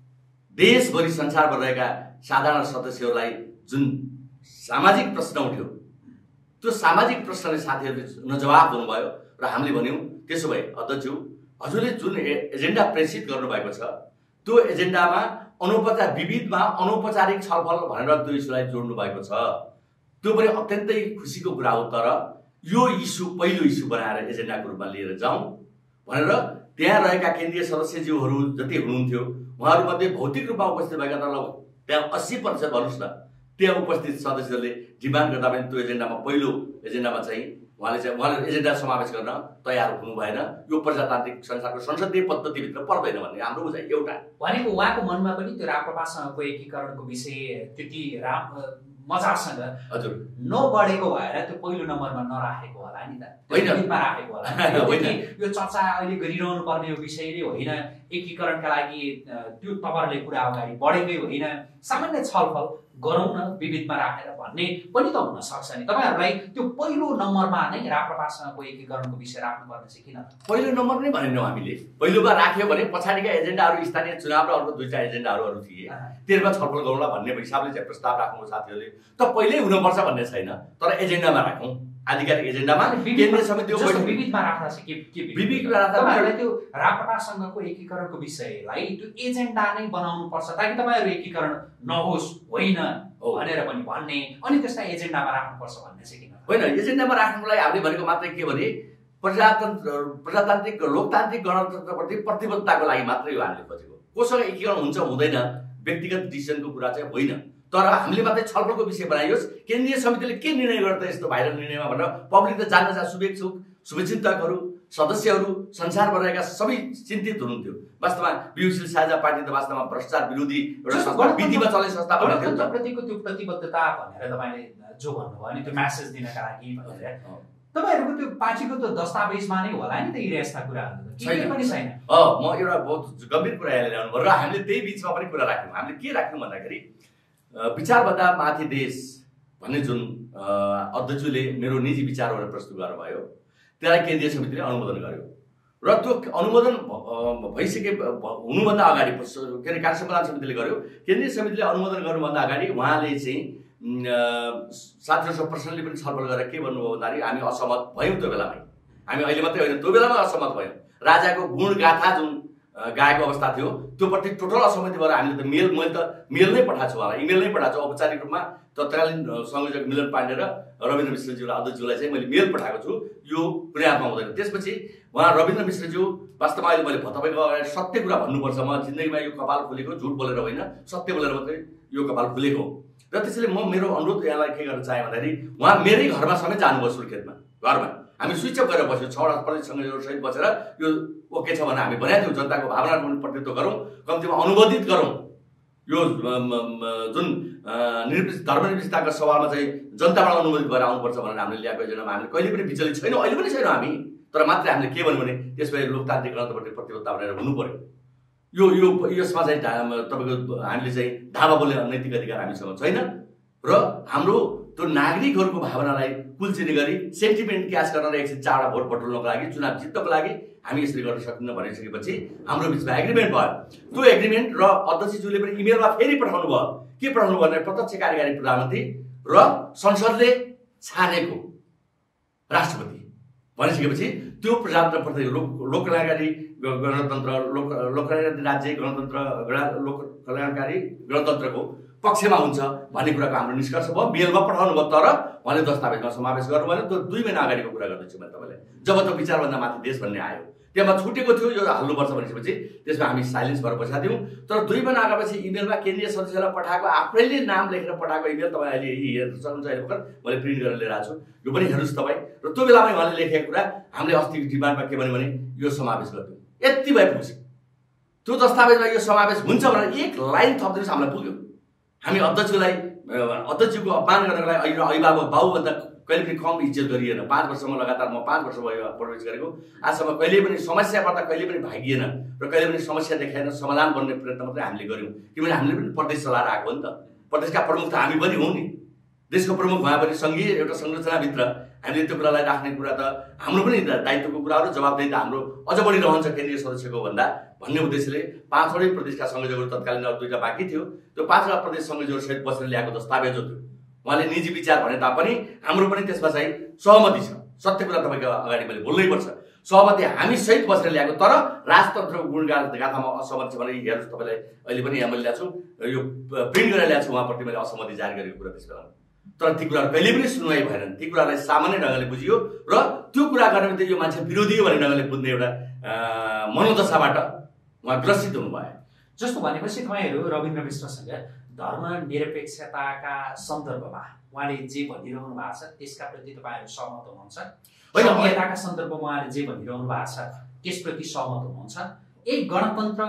देशभरि संसारभर रहेका साधारण सदस्यहरूलाई जुन सामाजिक प्रश्न उठ्यो, त्यो सामाजिक प्रश्नले साथीहरूले नजवाब दिनुभयो र हामीले भन्यौँ त्यसो भए अध्यक्ष हजुरले जुन एजेन्डा प्रेषित गर्नुभएको छ त्यो एजेन्डामा अनौपचारिक विविधमा अनौपचारिक छलफल भनेर त्यो इस्युलाई जोड्नु भएको छ। त्यो पनि अत्यन्तै खुसीको कुरा हो। तर यो इस्यु पहिलो इस्यु बनाएर एजेन्डाको रूपमा लिएर जाउँ भनेर त्यहाँ रहेका केन्द्रीय सदस्यज्यूहरू जति हुनुहुन्थ्यो उहाँहरूमध्ये भौतिक रूपमा उपस्थित भएका तर त्यहाँ अस्सी प्रतिशत भन्नुहोस् न त्यहाँ उपस्थित सदस्यहरूले डिमान्ड गर्दा पनि त्यो एजेन्डामा पहिलो एजेन्डामा चाहिँ उहाँले चाहिँ उहाँले एजेन्डा समावेश गर्न तयार हुनु भएन। यो प्रजातान्त्रिक संसारको संसदीय पद्धतिभित्र पर्दैन भन्ने हाम्रो बुझाइ एउटा भनेको उहाँको मनमा पनि त्यो राप्रपासँगको एकीकरणको विषय त्यति राम मजासँग हजुर नबढेको भएर त्यो पहिलो नम्बरमा नराखेको होला नि त, होइन राखेको होला। यो चर्चा अहिले गरिरहनु पर्ने यो विषयले होइन, एकीकरणका लागि त्यो तवरले कुरा अगाडि बढेकै होइन, सामान्य छलफल गरौँ न विविधमा राखेर भन्ने पनि त हुन सक्छ नि। तपाईँहरूलाई त्यो पहिलो नम्बरमा नै राप्रपासँगको एकीकरणको विषय राख्नुपर्ने चाहिँ किन? पहिलो नम्बर नै भनेनौँ हामीले। पहिलोमा राख्यो भने पछाडिका एजेन्डाहरू स्थानीय चुनाव र अर्को दुईवटा एजेन्डाहरू अरू थिए, त्यसमा छलफल गरौँला भन्ने हिसाबले चाहिँ प्रस्ताव राख्नु साथीहरूले त पहिल्यै हुनुपर्छ भन्ने छैन। तर एजेन्डामा राखौँ, आधिकारिक एजेन्डामा केन्द्रीय समितिको विविधमा राख्दा चाहिँ के के विविधमा राख्दा तपाईँहरूलाई त्यो राप्रपासँगको एकीकरणको विषयलाई त्यो एजेन्डा नै बनाउनु पर्छ ताकि तपाईँहरू एकीकरण नहोस् होइन भनेर पनि भन्ने, अनि त्यसलाई एजेन्डामा राख्नुपर्छ भन्ने चाहिँ किन? होइन, एजेन्डामा राख्नुलाई हामीले भनेको मात्रै के भने प्रजातन्त्र प्रजातान्त्रिक लोकतान्त्रिक गणतन्त्रप्रति प्रतिबद्धताको लागि मात्रै हो हामीले खोजेको। कोसँग एकीकरण हुन्छ हुँदैन व्यक्तिगत डिसिजनको कुरा चाहिँ होइन। तर हामीले मात्रै छलफलको विषय बनाइयोस्, केन्द्रीय समितिले के निर्णय गर्छ यस्तो भाइरल निर्णयमा भनेर पब्लिक त जान्न चाह शुभेच्छुक शुभचिन्तकहरू सदस्यहरू संसारमा रहेका सबै चिन्तित हुनुहुन्थ्यो। वास्तवमा विकासशील साझा पार्टी त वास्तवमा भ्रष्टाचार विरोधी एउटा संस्था विधिमा चल्ने संस्था गणतन्त्रप्रतिको त्यो प्रतिबद्धता भनेर तपाईँले जो भन्नुभयो नि त्यो म्यासेज दिनका लागि भनेर तपाईँहरूको त्यो पार्टीको त दस्तावेजमा नै होला नि त यी यस्ता कुराहरू केही पनि छैन। अ म एउटा बहुत गम्भीर कुरा यहाँ ल्याउनु भयो र हामीले त्यही बिचमा पनि कुरा राख्यौँ। हामीले के राख्यौँ भन्दाखेरि विचारभन्दा माथि देश भन्ने जुन अध्यक्षले मेरो निजी विचारहरू प्रस्तुत गर्नुभयो त्यसलाई केन्द्रीय समितिले अनुमोदन गर्यो र त्यो अनुमोदन भइसके हुनुभन्दा अगाडि के अरे कार्य सम्पादन समितिले गर्यो। केन्द्रीय समितिले अनुमोदन गर्नुभन्दा अगाडि उहाँले चाहिँ साथीहरूसँग पर्सनली पनि छलफल गरेर के भन्नुभयो भन्दाखेरि हामी असहमत भयौँ त्यो बेलामै। हामी अहिले मात्रै होइन त्यो बेलामा असहमत भयौँ। राजाको गुण गाथा जुन गाएको अवस्था थियो त्यो प्रति टोटल असहमति भएर हामीले त मेल मैले त मेल नै पठाएको छु उहाँलाई, इमेल नै पठाएको छु औपचारिक रूपमा। तत्कालीन संयोजक मिलन पाण्डे र रविन्द्र मिश्रज्यूलाई अध्यक्षज्यूलाई चाहिँ मैले मेल पठाएको छु, यो कुरामा हुँदैन। त्यसपछि उहाँ रविन्द्र मिश्रज्यू वास्तवमा अहिले मैले तपाईँको अगाडि सत्य कुरा भन्नुपर्छ, म जिन्दगीमा यो कपाल खुलेको झुट बोलेर होइन सत्य बोलेर मात्रै यो कपाल खुलेको। र त्यसैले म मेरो अनुरोध यहाँलाई के गर्न चाहेँ भन्दाखेरि उहाँ मेरै घरमा समेत जानुभयो सुर्खेतमा घरमा। हामी स्विच अफ गरेर बस्यौँ, छवटा प्रतिसंयोजकसहित बसेर यो ओके छ भने हामी भनेको थियौँ जनताको भावना पनि प्रतिनिधित्व गरौँ, कम्तीमा अनुमोदित गरौँ। यो जुन निर्विवाद धर्मनिरपेक्षताको सवालमा चाहिँ जनताबाट अनुमोदित भएर आउनुपर्छ भनेर हामीले ल्याएको एजेन्डामा हामीले कहिले पनि विचलित छैनौँ, अहिले पनि छैनौँ हामी। तर मात्रै हामीले के भन्यो भने त्यसपछि लोकतान्त्रिक गणतन्त्रप्रति प्रतिबद्धता भनेर हुनु पर्यो। यो यो यसमा चाहिँ तपाईँको हामीले चाहिँ धावा बोल्ने नैतिक अधिकार हामीसँग छैन र हाम्रो त्यो नागरिकहरूको भावनालाई कुल्चिने गरी सेन्टिमेन्ट क्याच गर्न र एकछिन चारवटा भोट बटुल्नको लागि चुनाव जित्नको लागि हामी यसरी गर्न सक्दैनौँ भनिसकेपछि हाम्रो बिचमा एग्रिमेन्ट भयो। त्यो एग्रिमेन्ट र अध्यक्षज्यूले पनि इमेलमा फेरि पठाउनु भयो। के पठाउनु भयो भने प्रत्यक्ष कार्यकारी प्रधानमन्त्री र संसदले छानेको राष्ट्रपति भनिसकेपछि त्यो प्रजातन्त्रप्रति लोक लोक कल्याणकारी गणतन्त्र लोक लोक कल्याणकारी राज्य गणतन्त्र लोक कल्याणकारी गणतन्त्रको पक्षमा हुन्छ भन्ने कुराको हाम्रो निष्कर्ष भयो। मेलमा पठाउनु भयो तर उहाँले दस्तावेजमा समावेश गर्नु भने त्यो दुई महिना अगाडिको कुरा गर्दैछु मैले तपाईँलाई। जब त्यो विचारभन्दा माथि देश भन्ने आयो त्यहाँ छुटेको थियो यो हाल्नुपर्छ भनेपछि त्यसमा हामी साइलेन्स भएर बसेका थियौँ। तर दुई महिना आएपछि इमेलमा केन्द्रीय सदस्यलाई पठाएको आफैले नाम लेखेर पठाएको इमेल तपाईँ अहिले हेर्न सक्नुहुन्छ। अहिले भर्खर मैले प्रिन्ट गरेर लिएर आएको छु, यो पनि हेर्नुहोस् तपाईँ। र त्यो बेलामै उहाँले लेखेको कुरा हामीले अस्तिको डिमान्डमा के भन्यो भने यो समावेश गरिदिउँ, यति भए पुग्छ। त्यो दस्तावेजमा यो समावेश हुन्छ भनेर एक लाइन थपिदिनुहोस् हामीलाई पुग्यो। हामी अध्यक्षलाई अध्यक्षको अपमान गर्नको लागि अहिले अभिभावक बाबुभन्दा कहिले पनि कम इज्जत गरिएन। पाँच वर्षमा लगातार म पाँच वर्ष भयो प्रवेश गरेको, आजसम्म कहिले पनि समस्या पर्दा कहिले पनि भागिएन र कहिले पनि समस्या देखाएन। समाधान गर्ने प्रयत्न मात्रै हामीले गऱ्यौँ, किनभने हामीले पनि प्रदेश चलाएर आएको हो नि त। प्रदेशका प्रमुख त हामी पनि हौँ नि, देशको प्रमुख भए पनि सङ्घीय एउटा संरचनाभित्र हामीले त्यो कुरालाई राख्ने कुरा त हाम्रो पनि दायित्वको कुरा हो र जवाबदेही त हाम्रो अझ बढी रहन्छ केन्द्रीय सदस्यको भन्दा भन्ने उद्देश्यले पाँचवटै प्रदेशका संयोजकहरू तत्कालीन दुईवटा बाँकी थियो। त्यो पाँचवटा प्रदेश संयोजकसहित बसेर ल्याएको दस्तावेज हो त्यो। उहाँले निजी विचार भने तापनि हाम्रो पनि त्यसमा चाहिँ सहमति छ। सत्य कुरा तपाईँको अगाडि मैले बोल्नै पर्छ। सहमति हामी सहित बसेर ल्याएको, तर राजतन्त्रको गुणगान गाथामा असहमति छ भने हेर्नुहोस् तपाईँलाई अहिले पनि यहाँ मैले ल्याएको छु, यो प्रिन्ट गरेर ल्याएको छु उहाँप्रति मैले असहमति जारी गरेको कुरा त्यस बेला। तर ती कुराहरू कहिले पनि सुनवाई भएनन्, ती कुरालाई सामान्य ढङ्गले बुझियो र त्यो कुरा गर्ने बित्तिकै यो मान्छे विरोधी हो भन्ने ढङ्गले बुझ्ने एउटा मनोदशाबाट उहाँ ग्रसित हुनुभयो। जस्तो भनेपछि तपाईँहरू रविन्द्र मिश्रसँग धर्मनिरपेक्षताका सन्दर्भमा उहाँले जे भनिरहनु भएको छ त्यसका प्रति तपाईँहरू सहमत हुनुहुन्छ? संहिताका सन्दर्भमा उहाँले जे भनिरहनु भएको छ त्यसप्रति सहमत हुनुहुन्छ? एक गणतन्त्र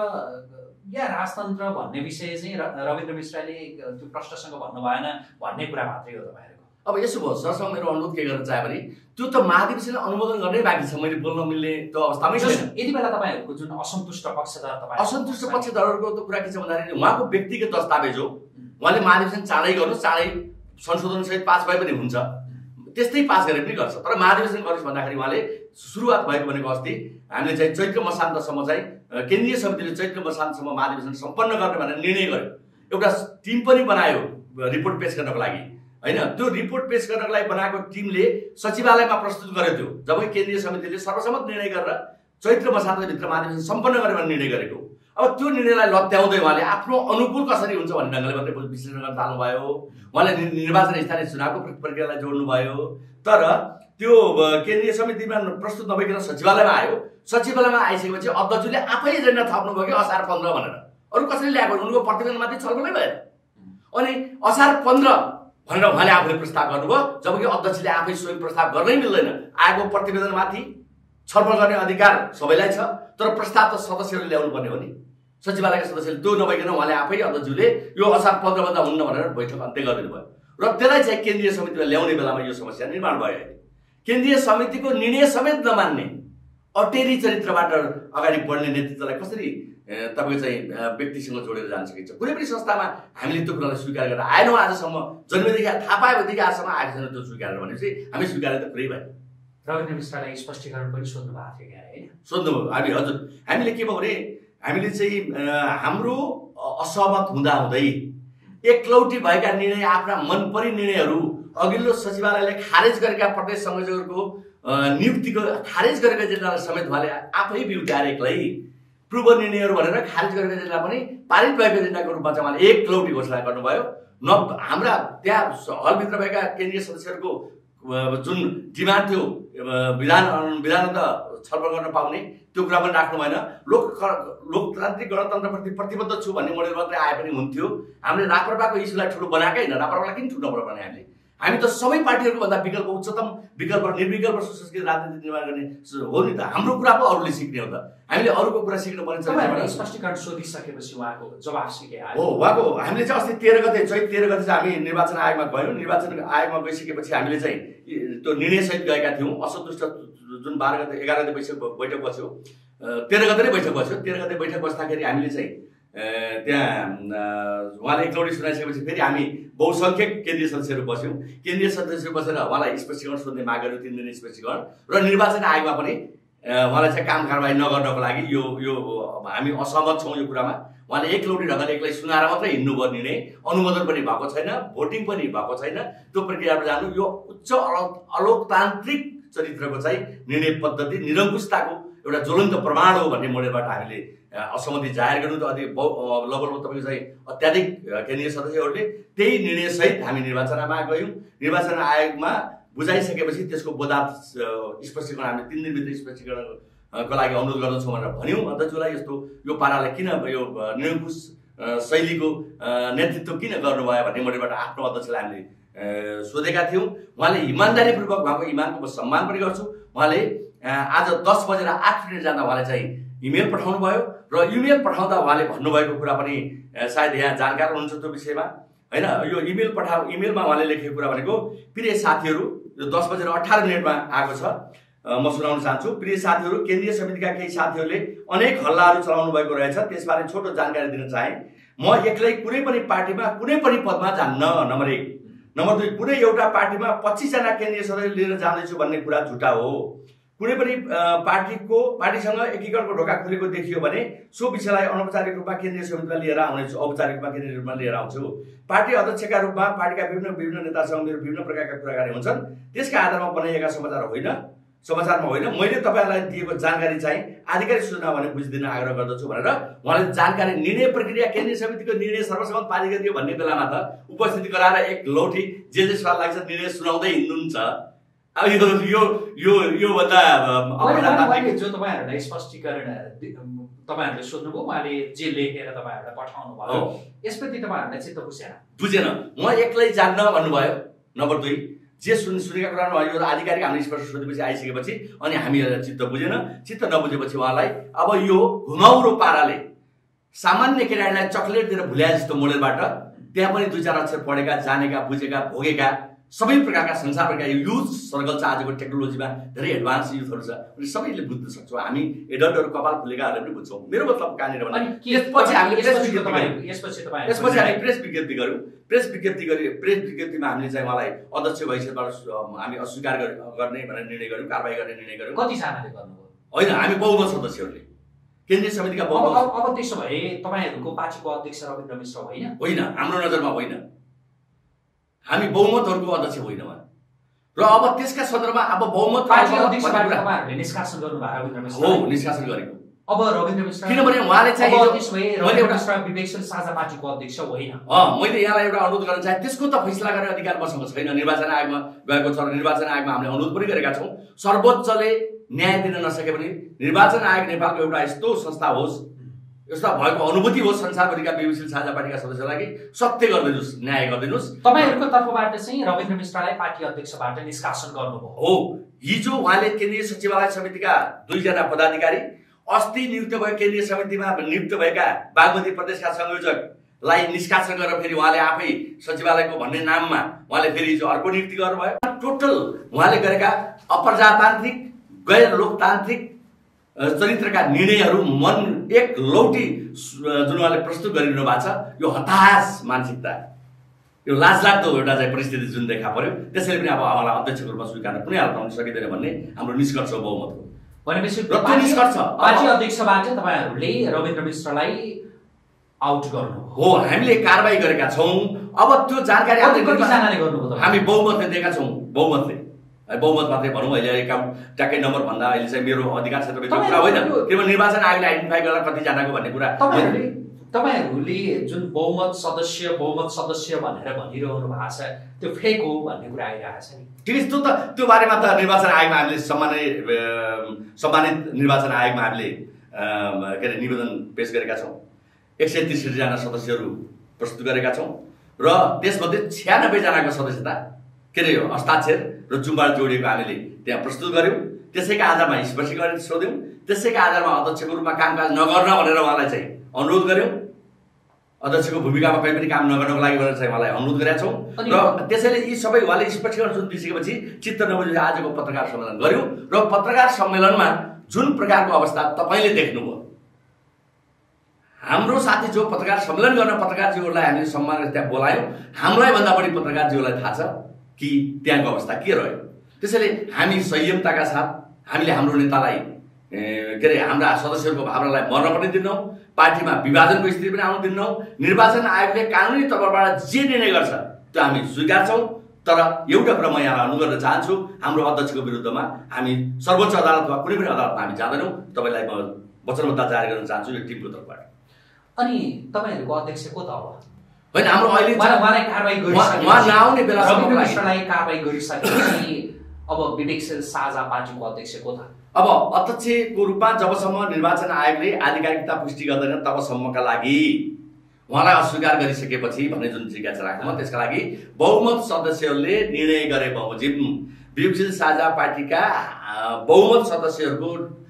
या राजतन्त्र भन्ने विषय चाहिँ रविन्द्र मिश्रले त्यो प्रश्नसँग भन्नु भएन भन्ने कुरा मात्रै हो तपाईँहरूको? अब यसो भयो, सरसँग मेरो अनुरोध के गर्न चाहे भने त्यो त महाधिवेशनले अनुमोदन गर्नै बाँकी छ। मैले बोल्न मिल्ने त्यो अवस्थामै छैन। यति बेला तपाईँहरूको जुन असन्तुष्ट पक्षधर तपाईँ असन्तुष्ट पक्षधरहरूको त कुरा के छ भन्दाखेरि उहाँको व्यक्तिगत दस्तावेज हो। उहाँले महाधिवेशन चाँडै गर्नु, चाँडै संशोधनसहित पास भए पनि हुन्छ, त्यस्तै पास गरे पनि गर्छ। तर महाधिवेशन गर्नुहोस् भन्दाखेरि उहाँले सुरुवात भएको भनेको अस्ति हामीले चाहिँ चैत्र मसान्तसम्म चाहिँ केन्द्रीय समितिले चैत्र मसान्तसम्म महाधिवेशन सम्पन्न गर्ने भनेर निर्णय गर्यो। एउटा टिम पनि बनायो रिपोर्ट पेश गर्नको लागि, होइन? त्यो रिपोर्ट पेश गर्नको लागि बनाएको टिमले सचिवालयमा प्रस्तुत गर्यो त्यो, जबकि केन्द्रीय समितिले सर्वसम्मत निर्णय गरेर चैत्र मसान्तभित्र महाधिवेशन सम्पन्न गर्ने भनेर निर्णय गरेको। अब त्यो निर्णयलाई लत्याउँदै उहाँले आफ्नो अनुकूल कसरी हुन्छ भन्ने ढङ्गले मात्रै विश्लेषण गर्न थाल्नुभयो। उहाँले निर्वाचन स्थानीय चुनावको प्रक्रियालाई जोड्नुभयो। तर त्यो केन्द्रीय समितिमा प्रस्तुत नभइकन सचिवालयमा आयो। सचिवालयमा आइसकेपछि अध्यक्षले आफै एजेन्डा थप्नुभयो कि असार पन्ध्र भनेर। अरू कसैले ल्याएको उनको प्रतिवेदनमाथि छलफलै भएन। अनि असार पन्ध्र भनेर उहाँले आफूले प्रस्ताव गर्नुभयो, जबकि अध्यक्षले आफै स्वयं प्रस्ताव गर्नै मिल्दैन। आएको प्रतिवेदनमाथि छलफल गर्ने अधिकार सबैलाई छ, तर प्रस्ताव त सदस्यहरूले ल्याउनु पर्ने हो नि। सचिवालयका सदस्यले त्यो नभइकन उहाँले आफै अध्यक्षले यो असार पन्ध्रभन्दा हुन्न भनेर बैठक अन्त्य गरिदिनु भयो र त्यसलाई चाहिँ केन्द्रीय समितिमा ल्याउने बेलामा यो समस्या निर्माण भयो। केन्द्रीय समितिको निर्णय समेत नमान्ने अटेरी चरित्रबाट अगाडि बढ्ने नेतृत्वलाई कसरी तपाईँ चाहिँ व्यक्तिसँग जोडेर जान सकिन्छ? कुनै पनि संस्थामा हामीले त्यो कुरालाई स्वीकार गरेर आएनौँ आजसम्म, जन्मेदेखि थाहा पाएदेखि आजसम्म आएको छैन त्यो स्वीकारेर भनेपछि हामी स्वीकारेर त पुरै भयो। रविन्द्र मिश्रलाई स्पष्टीकरण पनि सोध्नु भएको थियो क्या, होइन? सोध्नुभयो हामी, हजुर। हामीले के भयो भने हामीले चाहिँ हाम्रो असहमत हुँदाहुँदै एकलौटी भएका निर्णय, आफ्ना मनपरी निर्णयहरू अघिल्लो सचिवालयले खारेज गरेका प्रदेश संयोजकहरूको नियुक्तिको खारेज गरेको एजेन्डालाई समेत उहाँले आफै बिउताएर एक्लै पूर्व निर्णयहरू भनेर खारेज गरेको एजेन्डा पनि पारित भएको एजेन्डाको रूपमा चाहिँ उहाँले एकलौटी घोषणा गर्नुभयो। न हाम्रा त्यहाँ हलभित्र भएका केन्द्रीय सदस्यहरूको जुन डिमान्ड थियो विधान विधान त छलफल गर्न पाउने, त्यो कुरा पनि राख्नु भएन। लोक लोकतान्त्रिक गणतन्त्रप्रति प्रतिबद्ध छु भन्ने मोडेल मात्रै आए पनि हुन्थ्यो। हामीले राप्रपाको इस्युलाई ठुलो बनाएकै होइन, राप्रपालाई किन ठुलो बनाउने? हामीले हामी त सबै पार्टीहरूको भन्दा विकल्प उच्चतम विकल्प निर्विकल्प सुसंस्कृत राजनीति निर्माण गर्ने हो नि त। हाम्रो कुरा पो अरूले सिक्ने हो त, हामीले अरूको कुरा सिक्नु पर्ने। स्पष्टीकरण सोधिसकेपछि उहाँको जवाफ सिके आयो हो उहाँको। हामीले चाहिँ अस्ति तेह्र गते चैत तेह्र गते चाहिँ हामी निर्वाचन आयोगमा गयौँ। निर्वाचन आयोगमा गइसकेपछि हामीले चाहिँ त्यो निर्णयसहित गएका थियौँ। असन्तुष्ट जुन बाह्र गते एघार गते बैठक बैठक बस्यो, तेह्र गते नै बैठक बस्यो। तेह्र गते बैठक बस्दाखेरि हामीले चाहिँ त्यहाँ उहाँले एकलौटी सुनाइसकेपछि फेरि हामी बहुसङ्ख्यक केन्द्रीय सदस्यहरू बस्यौँ। केन्द्रीय सदस्यहरू बसेर उहाँलाई स्पष्टीकरण सोध्ने माग गर्यो, तिन दिने स्पष्टीकरण। र निर्वाचन आयोगमा पनि उहाँलाई चाहिँ काम कारबाही नगर्नको लागि यो यो हामी असहमत छौँ यो कुरामा। उहाँले एकलौटी ढङ्गले एक्लै सुनाएर मात्रै हिँड्नुभयो निर्णय, अनुमोदन पनि भएको छैन, भोटिङ पनि भएको छैन। त्यो प्रक्रियाबाट जानु यो उच्च अलोकतान्त्रिक चरित्रको चाहिँ निर्णय पद्धति निरङ्कुशताको एउटा ज्वलन्त प्रमाण हो भन्ने मोडेलबाट हामीले असहमति जाहेर गर्नु। त अधिक लगभग तपाईँको चाहिँ अत्याधिक केन्द्रीय सदस्यहरूले त्यही निर्णयसहित हामी निर्वाचन आयोगमा गयौँ। निर्वाचन आयोगमा बुझाइसकेपछि त्यसको बोधात स्पष्टीकरण हामी तिन दिनभित्र स्पष्टीकरणको लागि अनुरोध गर्दछौँ भनेर भन्यौँ। अध्यक्षलाई यस्तो यो पारालाई किन यो निरङ्कुश शैलीको नेतृत्व किन गर्नुभयो भन्ने मोडेलबाट आफ्नो अध्यक्षलाई हामीले सोधेका थियौँ। उहाँले इमान्दारीपूर्वक उहाँको इमानको म सम्मान पनि गर्छु। उहाँले आज दस बजेर आठ मिनट जाँदा उहाँले चाहिँ इमेल पठाउनु भयो र इमेल पठाउँदा उहाँले भन्नुभएको कुरा पनि सायद यहाँ जानकार हुनुहुन्छ त्यो विषयमा, होइन। यो इमेल पठाउ इमेलमा उहाँले लेखेको कुरा भनेको, प्रिय साथीहरू, यो दस बजेर अठार मिनटमा आएको छ, म सुनाउन चाहन्छु। प्रिय साथीहरू, केन्द्रीय समितिका केही साथीहरूले अनेक हल्लाहरू चलाउनु भएको रहेछ, त्यसबारे छोटो जानकारी दिन चाहे। म एक्लै कुनै पनि पार्टीमा कुनै पनि पदमा जान्न, नम्बर एक। नम्बर दुई, कुनै एउटा पार्टीमा पच्चिसजना केन्द्रीय सदस्य लिएर जाँदैछु भन्ने कुरा झुटा हो। कुनै पनि पार्टीको पार्टीसँग एकीकरणको ढोका खुलेको देखियो भने सो विषयलाई अनौपचारिक रूपमा केन्द्रीय समितिमा लिएर आउनेछु, औपचारिक रूपमा केन्द्रीय रूपमा लिएर आउँछु। पार्टी अध्यक्षका रूपमा पार्टीका विभिन्न विभिन्न नेतासँग मेरो विभिन्न प्रकारका कुराकानी हुन्छन्, त्यसका आधारमा बनाइएका समाचार होइन समाचारमा होइन। मैले तपाईँहरूलाई दिएको जानकारी चाहिँ आधिकारिक सूचना भने बुझिदिन आग्रह गर्दछु भनेर उहाँले जानकारी निर्णय प्रक्रिया केन्द्रीय समितिको निर्णय सर्वसम्मत पारित गरियो भन्ने बेलामा त उपस्थिति गराएर एक लौठी जे जे स्वाद लाग्छ निर्णय सुनाउँदै हिँड्नुहुन्छ। अब यो यो यो यो भन्दा जो तपाईँहरूलाई स्पष्टीकरण तपाईँहरूले सोध्नुभयो, उहाँले जे लेखेर तपाईँहरूलाई पठाउनु भयो, यसप्रति तपाईँहरूलाई चित्त बुझेन बुझेन म एक्लै जान्न भन्नुभयो। नम्बर दुई, जे सुन सुनेका कुरामा यो आधिकारिक हामीले स्पष्ट सोधेपछि आइसकेपछि अनि हामीहरूलाई चित्त बुझेन। चित्त नबुझेपछि उहाँलाई अब यो घुमाउरो पाराले सामान्य केटाहरूलाई चक्लेट दिएर भुल्याए जस्तो मोडेलबाट त्यहाँ पनि दुई चार अक्षर पढेका, जानेका, बुझेका, भोगेका सबै प्रकारका संसारका युथ सर्कल छ। आजको टेक्नोलोजीमा धेरै एडभान्स युथहरू छ, अनि सबैले बुझ्न सक्छौँ। हामी एडल्टहरू कपाल फुलेकाहरूले पनि बुझ्छौँ। मेरो मतलब कहाँनिर भन्दा त्यसपछि हामीले यसपछि हामी प्रेस विज्ञप्ति गऱ्यौँ। प्रेस विज्ञप्ति गरी प्रेस विज्ञप्तिमा हामीले चाहिँ उहाँलाई अध्यक्ष भइसकेबाट हामी अस्वीकार गर्ने भनेर निर्णय गऱ्यौँ, कारबाही गर्ने निर्णय गऱ्यौँ। कतिजनाले गर्नुभयो? होइन, हामी बहुमत सदस्यहरूले, केन्द्रीय समितिका बहुमत। अब त्यसो भए तपाईँहरूको पार्टीको अध्यक्ष रविन्द्र मिश्र होइन? होइन, हाम्रो नजरमा होइन, हामी बहुमतहरूको अध्यक्ष होइनौँ। र अब त्यसका सन्दर्भमा अब बहुमत पार्टी अध्यक्षबाट तपाईँहरूले निष्कासन गर्नुभयो रविन्द्र मिश्र? हो, निष्कासन गरेको। अब रविन्द्र मिश्र किनभने उहाँले चाहिँ रविन्द्र मिश्र विवेकशील साझा पार्टीको अध्यक्ष होइन। अँ मैले यहाँलाई एउटा अनुरोध गर्न चाहे, त्यसको त फैसला गर्ने अधिकार मसँग छैन। निर्वाचन आयोगमा गएको छ, निर्वाचन आयोगमा हामीले अनुरोध पनि गरेका छौँ। सर्वोच्चले न्याय दिन नसके पनि निर्वाचन आयोग नेपालको एउटा यस्तो संस्था होस्, यस्ता भएको अनुभूति होस् संसारभरिका विवेकशील साझा पार्टीका सदस्यलाई सत्य गरिदिनुहोस्, न्याय गरिदिनुहोस्। तपाईँहरूको तर्फबाट चाहिँ रविन्द्र मिश्रलाई पार्टी अध्यक्षबाट निष्कासन गर्नुभयो हो। हिजो उहाँले केन्द्रीय सचिवालय समितिका दुईजना पदाधिकारी, अस्ति नियुक्त भयो केन्द्रीय समितिमा नियुक्त भएका बागमती प्रदेशका संयोजकलाई निष्कासन गरेर फेरि उहाँले आफै सचिवालयको भन्ने नाममा उहाँले फेरि हिजो अर्को नियुक्ति गर्नुभयो। टोटल उहाँले गरेका अप्रजातान्त्रिक, गैर लोकतान्त्रिक चरित्रका निर्णयहरू मन एक लौटी जुन उहाँले प्रस्तुत गरिदिनु भएको छ, यो हताश मानसिकता, यो लाजलाग्दो एउटा चाहिँ परिस्थिति जुन देखा पर्यो, त्यसैले पनि अब उहाँलाई अध्यक्षको रूपमा स्वीकार कुनै हालत हुन सकिँदैन भन्ने हाम्रो निष्कर्ष हो बहुमतको। भनेपछि निष्कर्ष पार्टी अध्यक्षबाट तपाईँहरूले रविन्द्र मिश्रलाई आउट गर्नु हो, हामीले कारबाही गरेका छौँ। अब त्यो जानकारी हामी बहुमतले दिएका छौँ। बहुमतले बहुमत मात्रै भनौँ, अहिले एकाउन्ट ट्याक्कै नम्बर भन्दा अहिले चाहिँ मेरो अधिकार क्षेत्रभित्र कुरा होइन, किनभने निर्वाचन आयोगले आइडेन्टिफाई गरेर कतिजनाको भन्ने कुरा तपाईँहरूले तपाईँहरूले जुन बहुमत सदस्य बहुमत सदस्य भनेर भनिरहनु भएको छ, त्यो फेक हो भन्ने कुरा आइरहेको छ नि। ठिक छ, त्यो त त्यो बारेमा त निर्वाचन आयोगमा हामीले सम्मानित सम्मानित निर्वाचन आयोगमा हामीले के अरे निवेदन पेश गरेका छौँ। एक सय त्रिसठीजना सदस्यहरू प्रस्तुत गरेका छौँ र त्यसमध्ये छ्यानब्बेजनाको सदस्यता के अरे हस्ताक्षर र जुमबाट जोडिएको हामीले त्यहाँ प्रस्तुत गऱ्यौँ। त्यसैका आधारमा स्पष्टीकरण सोध्यौँ। त्यसैका आधारमा अध्यक्षको रूपमा कामकाज नगर्न भनेर उहाँलाई चाहिँ अनुरोध गऱ्यौँ। अध्यक्षको भूमिकामा कहीँ पनि काम नगर्नको लागि भनेर चाहिँ उहाँलाई अनुरोध गरेका छौँ। र त्यसैले यी सबै उहाँले स्पष्टीकरण जुन दिइसकेपछि चित्त नबुझेर आजको पत्रकार सम्मेलन गऱ्यौँ। र पत्रकार सम्मेलनमा जुन प्रकारको अवस्था तपाईँले देख्नुभयो, हाम्रो साथी जो पत्रकार सम्मेलन गर्न पत्रकारज्यूहरूलाई हामीले सम्मान गरेर त्यहाँ बोलायौँ, हामीलाई भन्दा बढी पत्रकारज्यूहरूलाई थाहा छ कि त्यहाँको अवस्था के रह्यो। त्यसैले हामी संयमताका साथ हामीले हाम्रो नेतालाई के अरे हाम्रा सदस्यहरूको भावनालाई मर्न पनि दिन्नौँ, पार्टीमा विभाजनको स्थिति पनि आउनु दिन्नौँ। निर्वाचन आयोगले कानुनी तर्फबाट जे निर्णय गर्छ त्यो हामी स्वीकार्छौँ। तर एउटा कुरा म यहाँलाई अनुरोध गर्न चाहन्छु, हाम्रो अध्यक्षको विरुद्धमा हामी सर्वोच्च अदालत वा कुनै पनि अदालतमा हामी जाँदैनौँ। तपाईँलाई म वचनबद्धता जारी गर्न चाहन्छु यो टिमको तर्फबाट। अनि तपाईँहरूको अध्यक्ष को त अब होइन, हाम्रो अहिले उहाँलाई कारबाही गरिसकेपछि उहाँ नआउने बेलासम्मको लागि मिश्रलाई कारबाही गरिसकेपछि अब विवेकशील साझा पार्टीको अध्यक्ष को त? अब अध्यक्षको रूपमा जबसम्म निर्वाचन आयोगले आधिकारिकता पुष्टि गर्दैन तबसम्मका लागि उहाँलाई अस्वीकार गरिसकेपछि भन्ने जुन जिज्ञासा राख्नु, त्यसका लागि बहुमत सदस्यहरूले निर्णय गरे बमोजिम विवेकशील साझा पार्टीका बहुमत सदस्यहरूको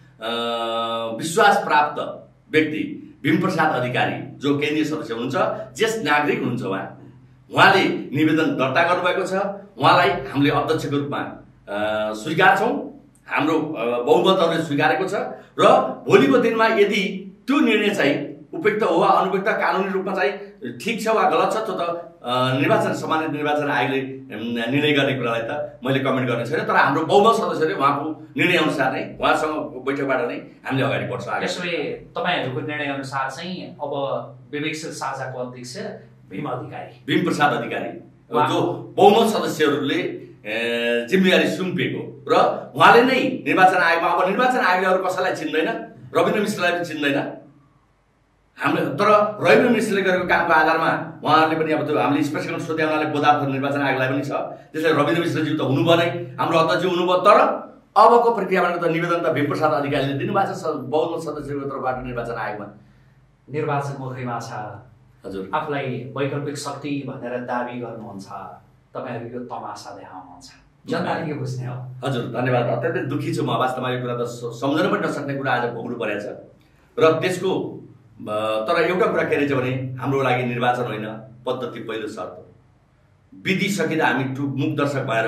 विश्वास प्राप्त व्यक्ति भीमप्रसाद अधिकारी जो केन्द्रीय सदस्य हुनुहुन्छ, ज्येष्ठ नागरिक हुनुहुन्छ, उहाँ उहाँले निवेदन दर्ता गर्नुभएको छ। उहाँलाई हामीले अध्यक्षको रूपमा स्वीकार छौँ, हाम्रो बहुमतहरूले स्वीकारेको छ। र भोलिको दिनमा यदि त्यो निर्णय चाहिँ उपयुक्त हो वा अनुपयुक्त कानुनी रूपमा चाहिँ ठिक छ वा गलत छ, त्यो त निर्वाचन सम्मानित निर्वाचन आयोगले निर्णय गर्ने कुरालाई त मैले कमेन्ट गर्ने छैन। तर हाम्रो बहुमत सदस्यले उहाँको निर्णय अनुसार नै उहाँसँग बैठकबाट नै हामीले अगाडि बढ्छौँ। त्यसो भए तपाईँहरूको निर्णय अनुसार चाहिँ अब विवेकशील साझाको अध्यक्ष भीम अधिकारी भीमप्रसाद अधिकारी जो बहुमत सदस्यहरूले जिम्मेवारी सुम्पिएको र उहाँले नै निर्वाचन आयोगमा, अब निर्वाचन आयोगले अरू कसैलाई चिन्दैन, रविन्द्र मिश्रलाई पनि चिन्दैन हामीले। तर रविन्द्र मिश्रले गरेको कामको आधारमा उहाँहरूले पनि अब त्यो हामीले स्पष्टीकरण सोधे उहाँले बोधार्थ निर्वाचन आयोगलाई पनि छ। त्यसैले रविन्द्र मिश्रज्यू त हुनुभयो नै, हाम्रो अध्यक्ष हुनुभयो। तर अबको प्रक्रियाबाट त निवेदन त भीमप्रसाद अधिकारीले दिनुभएको छ बहुमत सदस्यको तर्फबाट निर्वाचन आयोगमा। निर्वाचन मुखैमा छ हजुर, आफूलाई वैकल्पिक शक्ति भनेर दाबी गर्नुहुन्छ, तपाईँहरू यो तमासा देखाउनुहुन्छ, जनताले के बुझ्ने हो? हजुर धन्यवाद। अत्यन्तै दुःखी छु म, वास्तवमा यो कुरा त सम्झन पनि नसक्ने कुरा आज भोग्नु परेको छ। र त्यसको तर एउटा कुरा के रहेछ भने हाम्रो लागि निर्वाचन होइन, पद्धति पहिलो शर्त। विधि सकिँदा हामी मुख दर्शक भएर,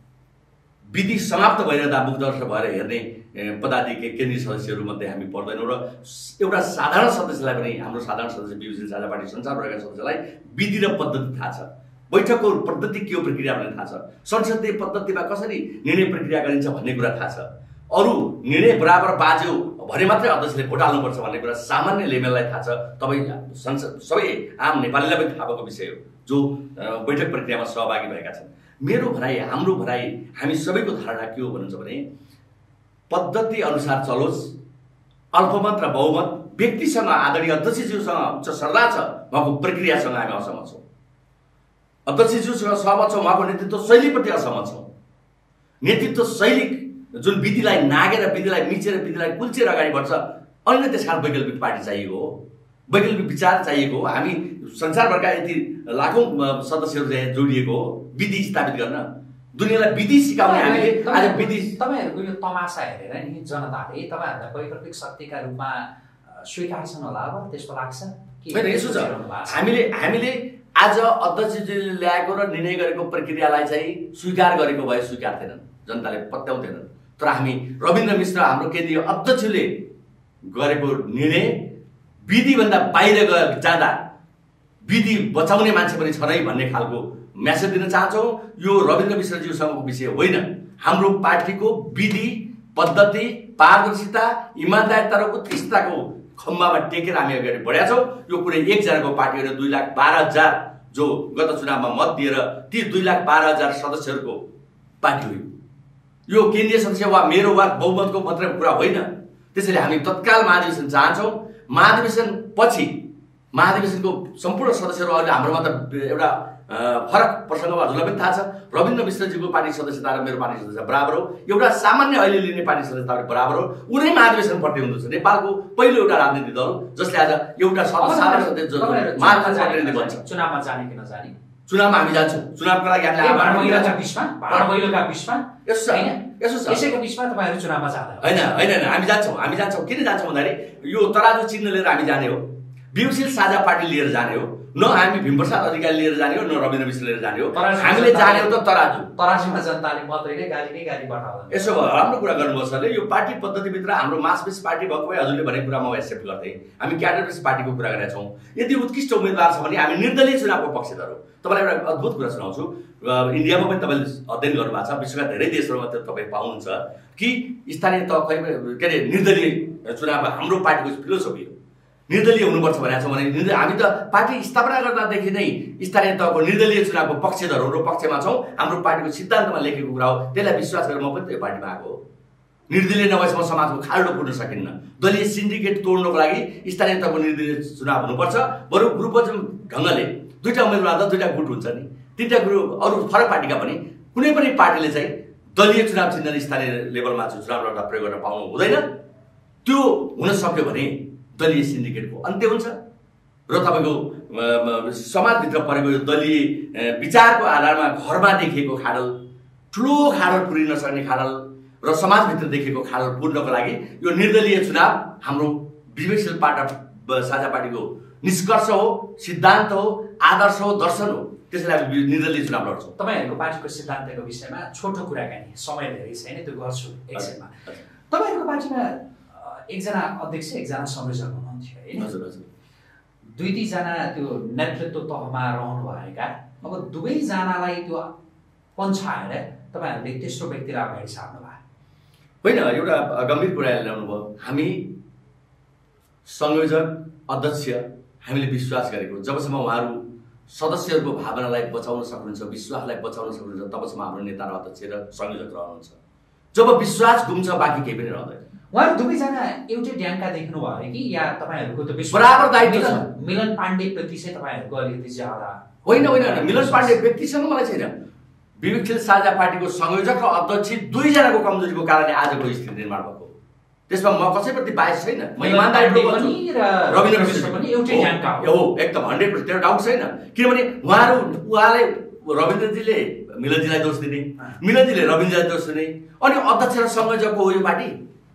विधि समाप्त भइरहँदा मुख दर्शक भएर हेर्ने पदाधिकारी केन्द्रीय सदस्यहरूमध्ये हामी पर्दैनौँ। र एउटा साधारण सदस्यलाई पनि, हाम्रो साधारण सदस्य विवेकशील साझा पार्टी संसारभरका सदस्यलाई विधि र पद्धति थाहा छ, बैठकको पद्धति के हो, प्रक्रिया भन्ने थाहा छ, संसदीय पद्धतिमा कसरी निर्णय प्रक्रिया गरिन्छ भन्ने कुरा थाहा छ। अरू निर्णय बराबर बाज्यो भने मात्रै अध्यक्षले भोट हाल्नुपर्छ भन्ने कुरा सामान्य लेभललाई थाहा छ। तपाईँ संसद सबै आम नेपालीलाई पनि थाहा भएको विषय हो जो बैठक प्रक्रियामा सहभागी भएका छन्। मेरो भनाइ, हाम्रो भनाइ, हामी सबैको धारणा के हो भन्नुहुन्छ भने पद्धति अनुसार चलोस्। अल्पमत र बहुमत व्यक्तिसँग, आदरणीय अध्यक्षज्यूसँग उच्च श्रद्धा छ, उहाँको प्रक्रियासँग हामी असहमत छौँ। अध्यक्षज्यूसँग सहमत छौँ, उहाँको नेतृत्व शैलीप्रति असहमत छौँ। नेतृत्व शैली जुन विधिलाई नागेर, विधिलाई मिचेर, विधिलाई कुल्चेर अगाडि बढ्छ, अन्य त्यसका वैकल्पिक पार्टी चाहिएको हो, वैकल्पिक विचार चाहिएको हो। हामी संसारभरका यति लाखौँ सदस्यहरू चाहिँ जोडिएको हो विधि स्थापित गर्न, दुनियाँलाई विधि सिकाउने हामीले आज विधि। तपाईँहरूको यो तमासा हेरेर नि जनताले तपाईँहरूलाई वैकल्पिक शक्तिका रूपमा स्वीकार्छन् होला अब, त्यस्तो लाग्छ? होइन, यसो छ, हामीले हामीले आज अध्यक्षजीले ल्याएको र निर्णय गरेको प्रक्रियालाई चाहिँ स्वीकार गरेको भए स्वीकार्थेनन्, जनताले पत्याउँथेनन्। तर हामी रविन्द्र मिश्र हाम्रो केन्द्रीय अध्यक्षले गरेको निर्णय विधिभन्दा बाहिर जाँदा विधि बचाउने मान्छे पनि छ नै भन्ने खालको मेसेज दिन चाहन्छौँ। यो रविन्द्र मिश्रज्यूसँगको विषय होइन, हाम्रो पार्टीको विधि, पद्धति, पारदर्शिता, इमान्दारिता र उत्कृष्टताको खम्बामा टेकेर हामी अगाडि बढेका छौँ। यो कुनै एकजनाको पार्टी होइन, दुई लाख बाह्र हजार जो गत चुनावमा मत दिएर ती दुई लाख बाह्र हजार सदस्यहरूको पार्टी हो। यो केन्द्रीय सदस्य वा मेरो वा बहुमतको मात्रै कुरा होइन। त्यसैले हामी तत्काल महाधिवेशन चाहन्छौँ। महाधिवेशन पछि महाधिवेशनको सम्पूर्ण सदस्यहरू अहिले हाम्रोमा त एउटा फरक प्रसङ्ग हजुरलाई पनि थाहा छ, रविन्द्र मिश्रजीको पार्टी सदस्यता र मेरो पार्टी सदस्यता बराबर हो। एउटा सामान्य अहिले लिने पार्टी सदस्यता बराबर हो। उनै महाधिवेशन प्रति हुँदछ। नेपालको पहिलो एउटा राजनीतिक दल जसले आज एउटा सदस्य चुनावमा जाने कि नजाने? चुनावमा हामी जान्छौँ, चुनावको लागि हामीले भाँड मैलोका बिचमा भाँड मैलोका बिचमा यसो हैन यसो छ यसैको बिचमा तपाईहरु चुनावमा जाँदा हैन हैन हैन हामी जान्छौँ हामी जान्छौँ किन जान्छौँ भन्दाखेरि यो तराजु चिन्ह लिएर हामी जाने हो, विकासशील साझा पार्टी लिएर जाने हो, न हामी भीमप्रसाद अधिकारी लिएर जाने हो, न रविन्द्र मिश्र लिएर जाने हो, हामीले जाने हो त तराजु तराजुमा जनताले मत होइन गाली नै गाली पठाउँदैन। यसो भयो राम्रो कुरा गर्नुभयो सरले। यो पार्टी पद्धतिभित्र हाम्रो मासपेस पार्टी भएको भए हजुरले भनेको कुरा म एक्सेप्ट गर्दै, हामी क्याडर बेस पार्टीको कुरा गरेका छौँ। यदि उत्कृष्ट उम्मेदवार छ भने हामी निर्दलीय चुनावको पक्षधर हो। तपाईँलाई एउटा अद्भुत कुरा सुनाउँछु, इन्डियामा पनि तपाईँले अध्ययन गर्नुभएको छ, विश्वका धेरै देशहरूमा त तपाईँ पाउनुहुन्छ कि स्थानीय तह खै के अरे निर्दलीय चुनावमा हाम्रो पार्टीको फिलोसफी हो निर्दलीय हुनुपर्छ भनेको छ भने हामी त पार्टी स्थापना गर्दादेखि नै स्थानीय तहको निर्दलीय चुनावको पक्षधरहरू पक्षमा छौँ। हाम्रो पार्टीको सिद्धान्तमा लेखेको कुरा हो, त्यसलाई विश्वास गरेर म पनि त्यो पार्टीमा आएको हो। निर्दलीय नभएसम्म समाजको खाल्डो पुर्न सकिन्न। दलीय सिन्डिकेट तोड्नको लागि स्थानीय तहको निर्दलीय चुनाव हुनुपर्छ। बरु ग्रुपजम ढङ्गले दुईवटा उम्मेदवार त दुईवटा गुट हुन्छ नि, तिनवटा ग्रुप अरू फरक पार्टीका पनि कुनै पनि पार्टीले चाहिँ दलीय चुनाव चिन्ह स्थानीय लेभलमा चाहिँ चुनाव लड्दा प्रयोग गर्न पाउनु हुँदैन। त्यो हुन सक्यो भने दलीय सिन्डिकेटको अन्त्य हुन्छ र तपाईँको समाजभित्र परेको यो दलीय विचारको आधारमा घरमा देखिएको खाडल, ठुलो खाडल पुरिन नसक्ने खाडल र समाजभित्र देखिएको खाडल पुर्नको लागि यो निर्दलीय चुनाव हाम्रो विवेकशील पार्टी साझा पार्टीको निष्कर्ष हो, सिद्धान्त हो, आदर्श हो, दर्शन हो। त्यसैले हामी निर्दलीय चुनाव लड्छौँ। तपाईँहरूको पार्टीको सिद्धान्तको विषयमा छोटो कुराकानी, समय धेरै छैन, त्यो गर्छु एकछिनमा। तपाईँहरूको पार्टीमा एकजना अध्यक्ष एकजना संयोजक हुनुहुन्थ्यो होइन? हजुर हजुर। दुई दुईजना त्यो नेतृत्व तहमा रहनुभएका, अब दुवैजनालाई त्यो पन्छाएर तपाईँहरूले तेस्रो व्यक्तिलाई अगाडि सार्नु भयो होइन? एउटा गम्भीर कुरा ल्याउनु भयो। हामी संयोजक अध्यक्ष हामीले विश्वास गरेको जबसम्म उहाँहरू सदस्यहरूको भावनालाई बचाउन सक्नुहुन्छ, विश्वासलाई बचाउन सक्नुहुन्छ, तबसम्म हाम्रो नेता र अध्यक्ष र संयोजक रहनुहुन्छ। जब विश्वास गुम्छ बाँकी केही पनि रहँदैन। उहाँहरू दुवैजना एउटै ड्याङका देख्नु भयो कि या तपाईँहरूको त विश्वास बराबर दायित्व छ? मिलन पाण्डे प्रति चाहिँ तपाईँहरूको अलिकति ज्यादा होइन होइन मिलन पाण्डे व्यक्तिसँग मलाई छैन। विवेकशील साझा पार्टीको संयोजक र अध्यक्ष दुईजनाको कमजोरीको कारणले आजको स्थिति निर्माण भएको। त्यसमा म कसैप्रति बाहेक छैन। म इमानदारीपूर्वक भन्छु, रविन्द्र मिश्र पनि एउटै ड्याङका हो एकदम हन्ड्रेड पर्सेन्ट, त्यो डाउट छैन। किनभने उहाँहरू उहाँले रविन्द्रजीले मिलनजीलाई दोष दिने, मिलनजीले रविन्द्रजीलाई दोष दिने, अनि अध्यक्ष र संयोजकको हो यो पार्टी।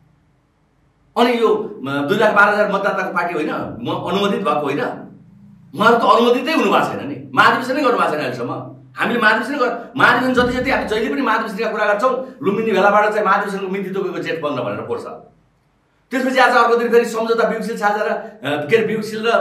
अनि यो दुई लाख बाह्र हजार मतदाताको पार्टी होइन, म अनुमोदित भएको होइन। उहाँहरू त अनुमोदितै हुनु भएको छैन नि, महाधिवेशन नै गर्नु भएको छैन अहिलेसम्म। हामीले महाधिवेशन महाधिवेशन जति जति हामी जहिले पनि महाधिवेशनका कुरा गर्छौँ, लुम्बिनी भेलाबाट चाहिँ महाधिवेशनको मिति तोकेको जेठ बन्द भनेर पर्छ। त्यसपछि आज अर्को दिन फेरि सम्झौता विवेकशील साझा र के अरे विवेकशील र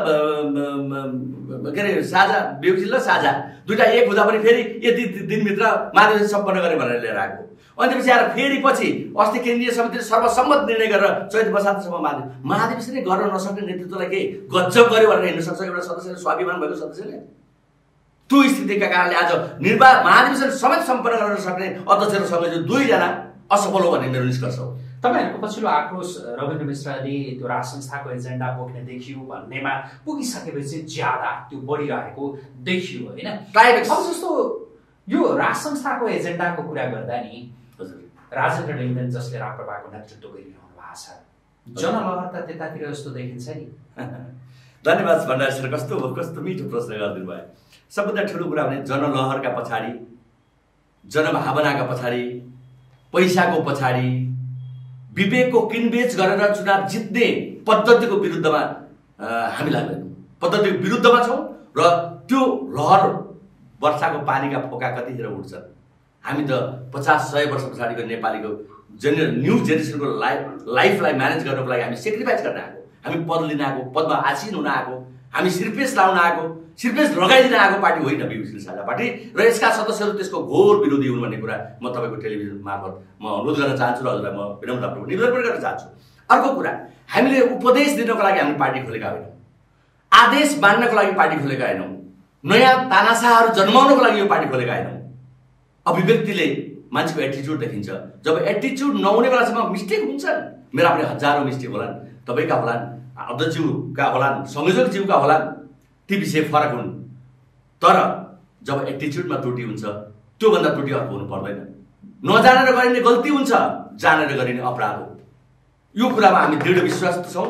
के अरे साझा विवेकशील र साझा दुइटा एक हुँदा पनि फेरि यति दिनभित्र महाधिवेशन सम्पन्न गरे भनेर लिएर आएको। अनि त्यसपछि आएर फेरि पछि अस्ति केन्द्रीय समितिले सर्वसम्मत निर्णय गरेर चैत बसातसम्म महाधिवेशन महाधिवेशनै गर्न नसक्ने नेतृत्वलाई केही गजब गर्यो भनेर हिँड्न सक्छ एउटा सदस्यले, स्वाभिमान भएको सदस्यले? त्यो स्थितिका कारणले आज निर्वाचन महाधिवेशन समेत सम्पन्न गर्न सक्ने अध्यक्ष र संयोजक दुईजना असफल हो भन्ने मेरो निष्कर्ष हो। तपाईँहरूको पछिल्लो आक्रोश रविन्द्र मिश्रले त्यो राज संस्थाको एजेन्डा बोक्ने देखियो भन्नेमा पुगिसकेपछि ज्यादा त्यो बढिरहेको देखियो होइन? अब जस्तो यो राज संस्थाको एजेन्डाको कुरा गर्दा नि राजेन्द्र लिङ्गदेन जसले राप्रपाको नेतृत्व गरिरहनु भएको छ, जनलहर त त्यतातिर जस्तो देखिन्छ नि। धन्यवाद भण्डारी सर, कस्तो कस्तो मिठो प्रश्न गरिदिनु भयो। सबभन्दा ठुलो कुरा भने जनलहरका पछाडि, जनभावनाका पछाडि, पैसाको पछाडि, विवेकको किनबेच गरेर चुनाव जित्ने पद्धतिको विरुद्धमा हामी लाग्दैनौँ। पद्धतिको विरुद्धमा छौँ र त्यो लहर वर्षाको पानीका फोका कतिखेर उठ्छन्। हामी त पचास सय वर्ष पछाडिको नेपालीको जेने न्यू जेनेरेसनको लाइफ लाइफलाई म्यानेज गर्नको लागि हामी सेक्रिफाइस गर्न आएको, हामी पद लिन आएको, पदमा आसीन हुन आएको, हामी सिर्पेस लाउन आएको, सिर्पेस लगाइदिन आएको पार्टी होइन विवेकशील साझा पार्टी। र यसका सदस्यहरू त्यसको घोर विरोधी हुन् भन्ने कुरा म तपाईँको टेलिभिजन मार्फत म अनुरोध गर्न चाहन्छु र हजुरलाई म विनम्रतापूर्वक निवेदन पनि गर्न चाहन्छु। अर्को कुरा, हामीले उपदेश दिनको लागि हामी पार्टी खोलेका होइनौँ, आदेश मान्नको लागि पार्टी खोलेका होइनौँ, नयाँ तानासाहरू जन्माउनको लागि यो पार्टी खोलेका होइनौँ। अभिव्यक्तिले मान्छेको एटिच्युड देखिन्छ। जब एटिच्युड नहुने बेलासम्म मिस्टेक हुन्छन्, मेरा पनि हजारौँ मिस्टेक होलान्, तपाईँका होलान्, अध्यक्षज्यूका होलान्, संयोजकज्यूका होलान्, ती विषय फरक हुन्। तर जब एटिच्युडमा त्रुटि हुन्छ त्योभन्दा त्रुटि अर्को हुनु पर्दैन। नजानेर गरिने गल्ती हुन्छ, जानेर गरिने अपराध हो। यो कुरामा हामी दृढ विश्वास छौँ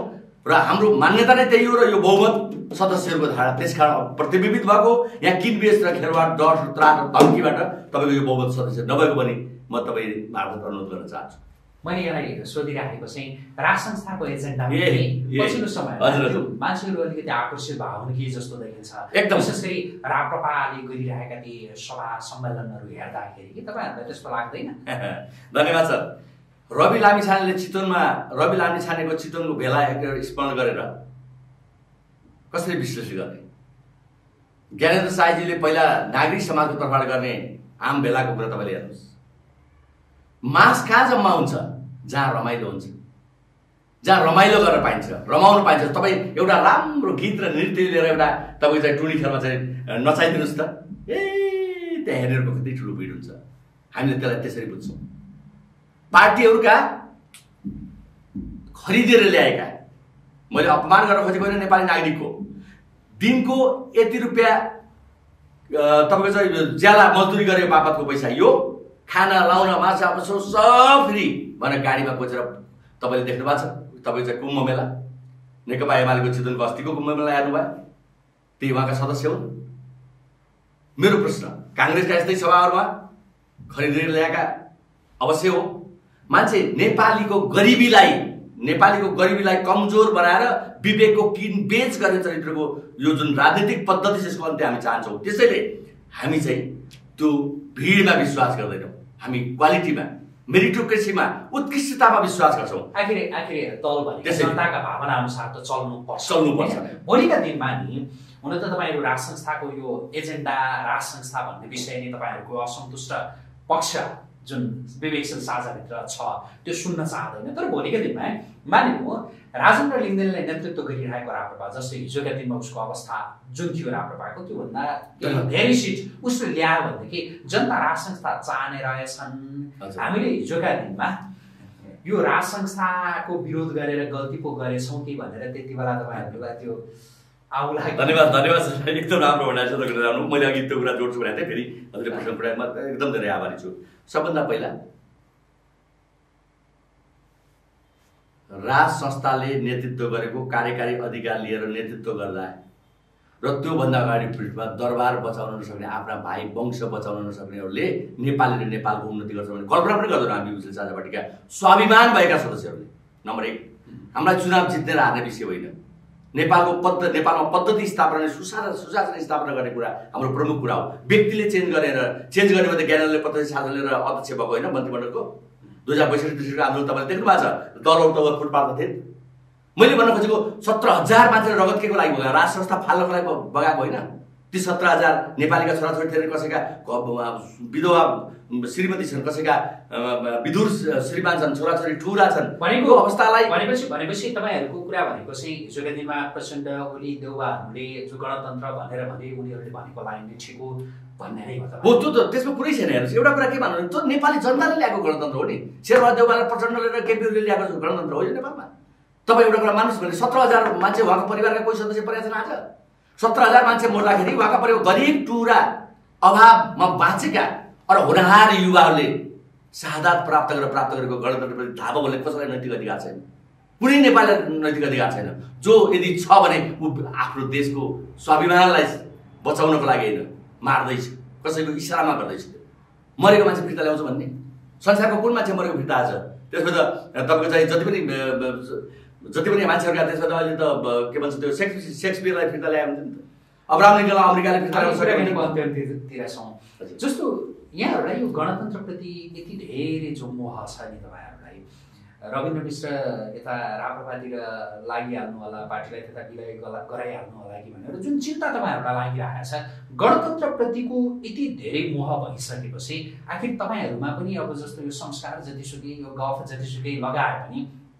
र हाम्रो मान्यता नै त्यही हो र यो बहुमत सदस्यहरूको धारा त्यस कारण प्रतिबिम्बित भएको यहाँ किनबेच र खेलवाड डर त्रास र धम्कीबाट तपाईँको यो बहुमत सदस्य नभएको पनि म तपाईँ मार्फत अनुरोध गर्न चाहन्छु। मैले यसलाई सोधिराखेको चाहिँ राज संस्थाको एजेन्डा पछिल्लो समयमा मान्छेहरू अलिकति आकर्षित भएको हुन् कि जस्तो देखिन्छ, एकदम विशेष गरी राप्रपाले गरिरहेका ती सभा सम्मेलनहरू हेर्दाखेरि कि तपाईँहरूलाई त्यस्तो लाग्दैन? धन्यवाद सर। रवि लामिछानेले चितवनमा रवि लामिछानेको चितवनको भेला स्मरण गरेर कसरी विश्लेषण गर्ने? ज्ञानेन्द्र साईजीले पहिला नागरिक समाजको तर्फबाट गर्ने आम भेलाको कुरा तपाईँले हेर्नुहोस्। मास कहाँ जम्मा हुन्छ? जहाँ रमाइलो हुन्छ, जहाँ रमाइलो गर्न पाइन्छ, रमाउनु पाइन्छ। तपाईँ एउटा राम्रो गीत र नृत्य लिएर एउटा तपाईँ चाहिँ टुनी खेलमा चाहिँ नचाइदिनुहोस् त, ए त्यहाँ हेर्नेहरूको कति ठुलो भिड हुन्छ। हामीले त्यसलाई त्यसरी बुझ्छौँ। पार्टीहरूका खरिदेर ल्याएका, मैले अपमान गर्न खोजेको होइन नेपाली नागरिकको, दिनको यति रुपियाँ तपाईँको चाहिँ ज्याला मजदुरी गरेको बापतको पैसा, यो खाना लाउन माछा मासु सब फ्री भनेर गाडीमा कोचेर तपाईँले देख्नु भएको छ। तपाईँ चाहिँ कुम्भ मेला, नेकपा एमालेको चितवनको अस्तिको कुम्भ मेला हेर्नुभयो, त्यही उहाँका सदस्य हुन्। मेरो प्रश्न, काङ्ग्रेसका यस्तै सभाहरूमा खरिदेर ल्याएका अवश्य हो। मान्छे नेपालीको गरिबीलाई नेपालीको गरिबीलाई कमजोर बनाएर विवेकको किनबेच गर्ने चरित्रको यो जुन राजनीतिक पद्धति छ यसको अन्त्य हामी चाहन्छौँ। त्यसैले हामी चाहिँ त्यो भिडमा विश्वास गर्दैनौँ, हामी क्वालिटीमा, मेरिटोक्रेसीमा, उत्कृष्टतामा विश्वास गर्छौँ। आखिर आखिर दल भने जनताका भावना अनुसार त चल्नु पर्छ चल्नुपर्छ भोलिका दिनमा नि। हुन त तपाईँहरू राज संस्थाको यो एजेन्डा, राज संस्था भन्ने विषय नै तपाईँहरूको असन्तुष्ट पक्ष जुन विवेचन साझाभित्र छ त्यो सुन्न चाहँदैन। तर भोलिका दिनमा मानिलिनु राजेन्द्र लिङ्गदेनले नेतृत्व गरिरहेको राप्रपा, जस्तै हिजोका दिनमा उसको अवस्था जुन थियो राप्रपाको, त्योभन्दा धेरै सिट उसले ल्यायो भनेदेखि जनता राज संस्था चाहने रहेछन्। हामीले हिजोका दिनमा यो राज संस्थाको विरोध गरेर गल्ती पो गरेछौँ कि भनेर त्यति बेला तपाईँहरूलाई त्यो आउला? धन्यवाद धन्यवाद सर, एकदम राम्रो भनेको छ तपाईँ राम्रो। मैले अघि त्यो कुरा जोड्छु भनेको थिएँ, फेरि हजुरले प्रश्न पुऱ्याएमा एकदम धेरै आभारी छु। सबभन्दा पहिला राज संस्थाले नेतृत्व गरेको कार्यकारी अधिकार लिएर नेतृत्व गर्दा र त्योभन्दा अगाडि पीठमा दरबार बचाउन नसक्ने, आफ्ना भाइ वंश बचाउन नसक्नेहरूले नेपाली र नेपालको उन्नति गर्छ भने कल्पना पनि गर्दैन हामी विवेचन साझा पार्टीका स्वाभिमान भएका सदस्यहरूले। नम्बर एक, हामीलाई चुनाव जित्ने र हार्ने विषय होइन, नेपालको पद्ध नेपालमा पद्धति स्थापना, सुशासन सुशासन स्थापना गर्ने कुरा हाम्रो प्रमुख कुरा हो। व्यक्तिले चेन्ज गरेर चेन्ज गर्ने भने ज्ञानले पद्धति शासन लिएर अध्यक्ष भएको होइन मन्त्रीमण्डलको। दुई हजार बैसठी त्रिसठीको आन्दोलन तपाईँले देख्नु भएको छ, दलहरू त फुट पार्दा थिए। मैले भन्न खोजेको सत्र हजार मान्छेले रगत के को लागि बगायो? राज संस्था फाल्नको लागि बगाएको होइन। ती सत्र हजार नेपालीका छोराछोरी थिए, कसैका विधवा श्रीमती छन्, कसैका विधुर श्रीमान छन्, छोराछोरी ठुला छन्। भनेको अवस्थालाई भनेपछि भनेपछि तपाईँहरूको कुरा भनेको चाहिँ हिजोका दिनमा प्रचण्ड ओली देउवाहरूले जो गणतन्त्र भनेर भने उनीहरूले भनेको लाइन नै ठिक हो भन्ने नै हो। त्यो त त्यसमा कुरै छैन। हेर्नुहोस्, एउटा कुरा के भन्नु, त्यो नेपाली जनताले ल्याएको गणतन्त्र हो नि। शेरबहादुर देउवालाई प्रचण्डले र केपी ओलीले ल्याएको गणतन्त्र हो यो नेपालमा। तपाईँ एउटा कुरा मान्नुहोस् भने सत्र हजार मान्छे उहाँको परिवारका कोही सदस्य परेका छन्। आज सत्र हजार मान्छे मर्दाखेरि उहाँका परिवार गरिब टुरा अभावमा बाँचेका र होनहार युवाहरूले शहादत प्राप्त गरेर प्राप्त गरेको गणतन्त्रप्रति धावा बोल्ने कसैलाई नैतिक अधिकार छैन, कुनै नेपालीलाई नैतिक अधिकार छैन। जो यदि छ भने ऊ आफ्नो देशको स्वाभिमानलाई बचाउनको लागि होइन, मार्दैछ, कसैको इसारामा गर्दैछ। मरेको मान्छे फिर्ता ल्याउँछ भन्ने संसारको कुन मान्छे मरेको फिर्ता आछ? त्यसमा त तपाईँको चाहिँ जति पनि जति पनि मान्छेहरूका त्यसमा त अहिले त के भन्छ त्यो सेक्स सेक्सपियरलाई फिर्ता ल्यायो भने त अब्राहम लिङ्कनलाई अमेरिकाले फिर्ता ल्याउन सक्यो। जस्तो यहाँहरूलाई यो गणतन्त्रप्रति यति धेरै जो मोह छ नि तपाईँहरूलाई, रविन्द्र मिश्र यता राप्रपातिर लागिहाल्नु होला, पार्टीलाई त्यता विलय गराइहाल्नु होला कि भनेर जुन चिन्ता तपाईँहरूलाई लागिरहेको छ, गणतन्त्रप्रतिको यति धेरै मोह भइसकेपछि आखिर तपाईँहरूमा पनि अब जस्तो यो संस्कार जतिसुकै यो गफ जतिसुकै लगाए पनि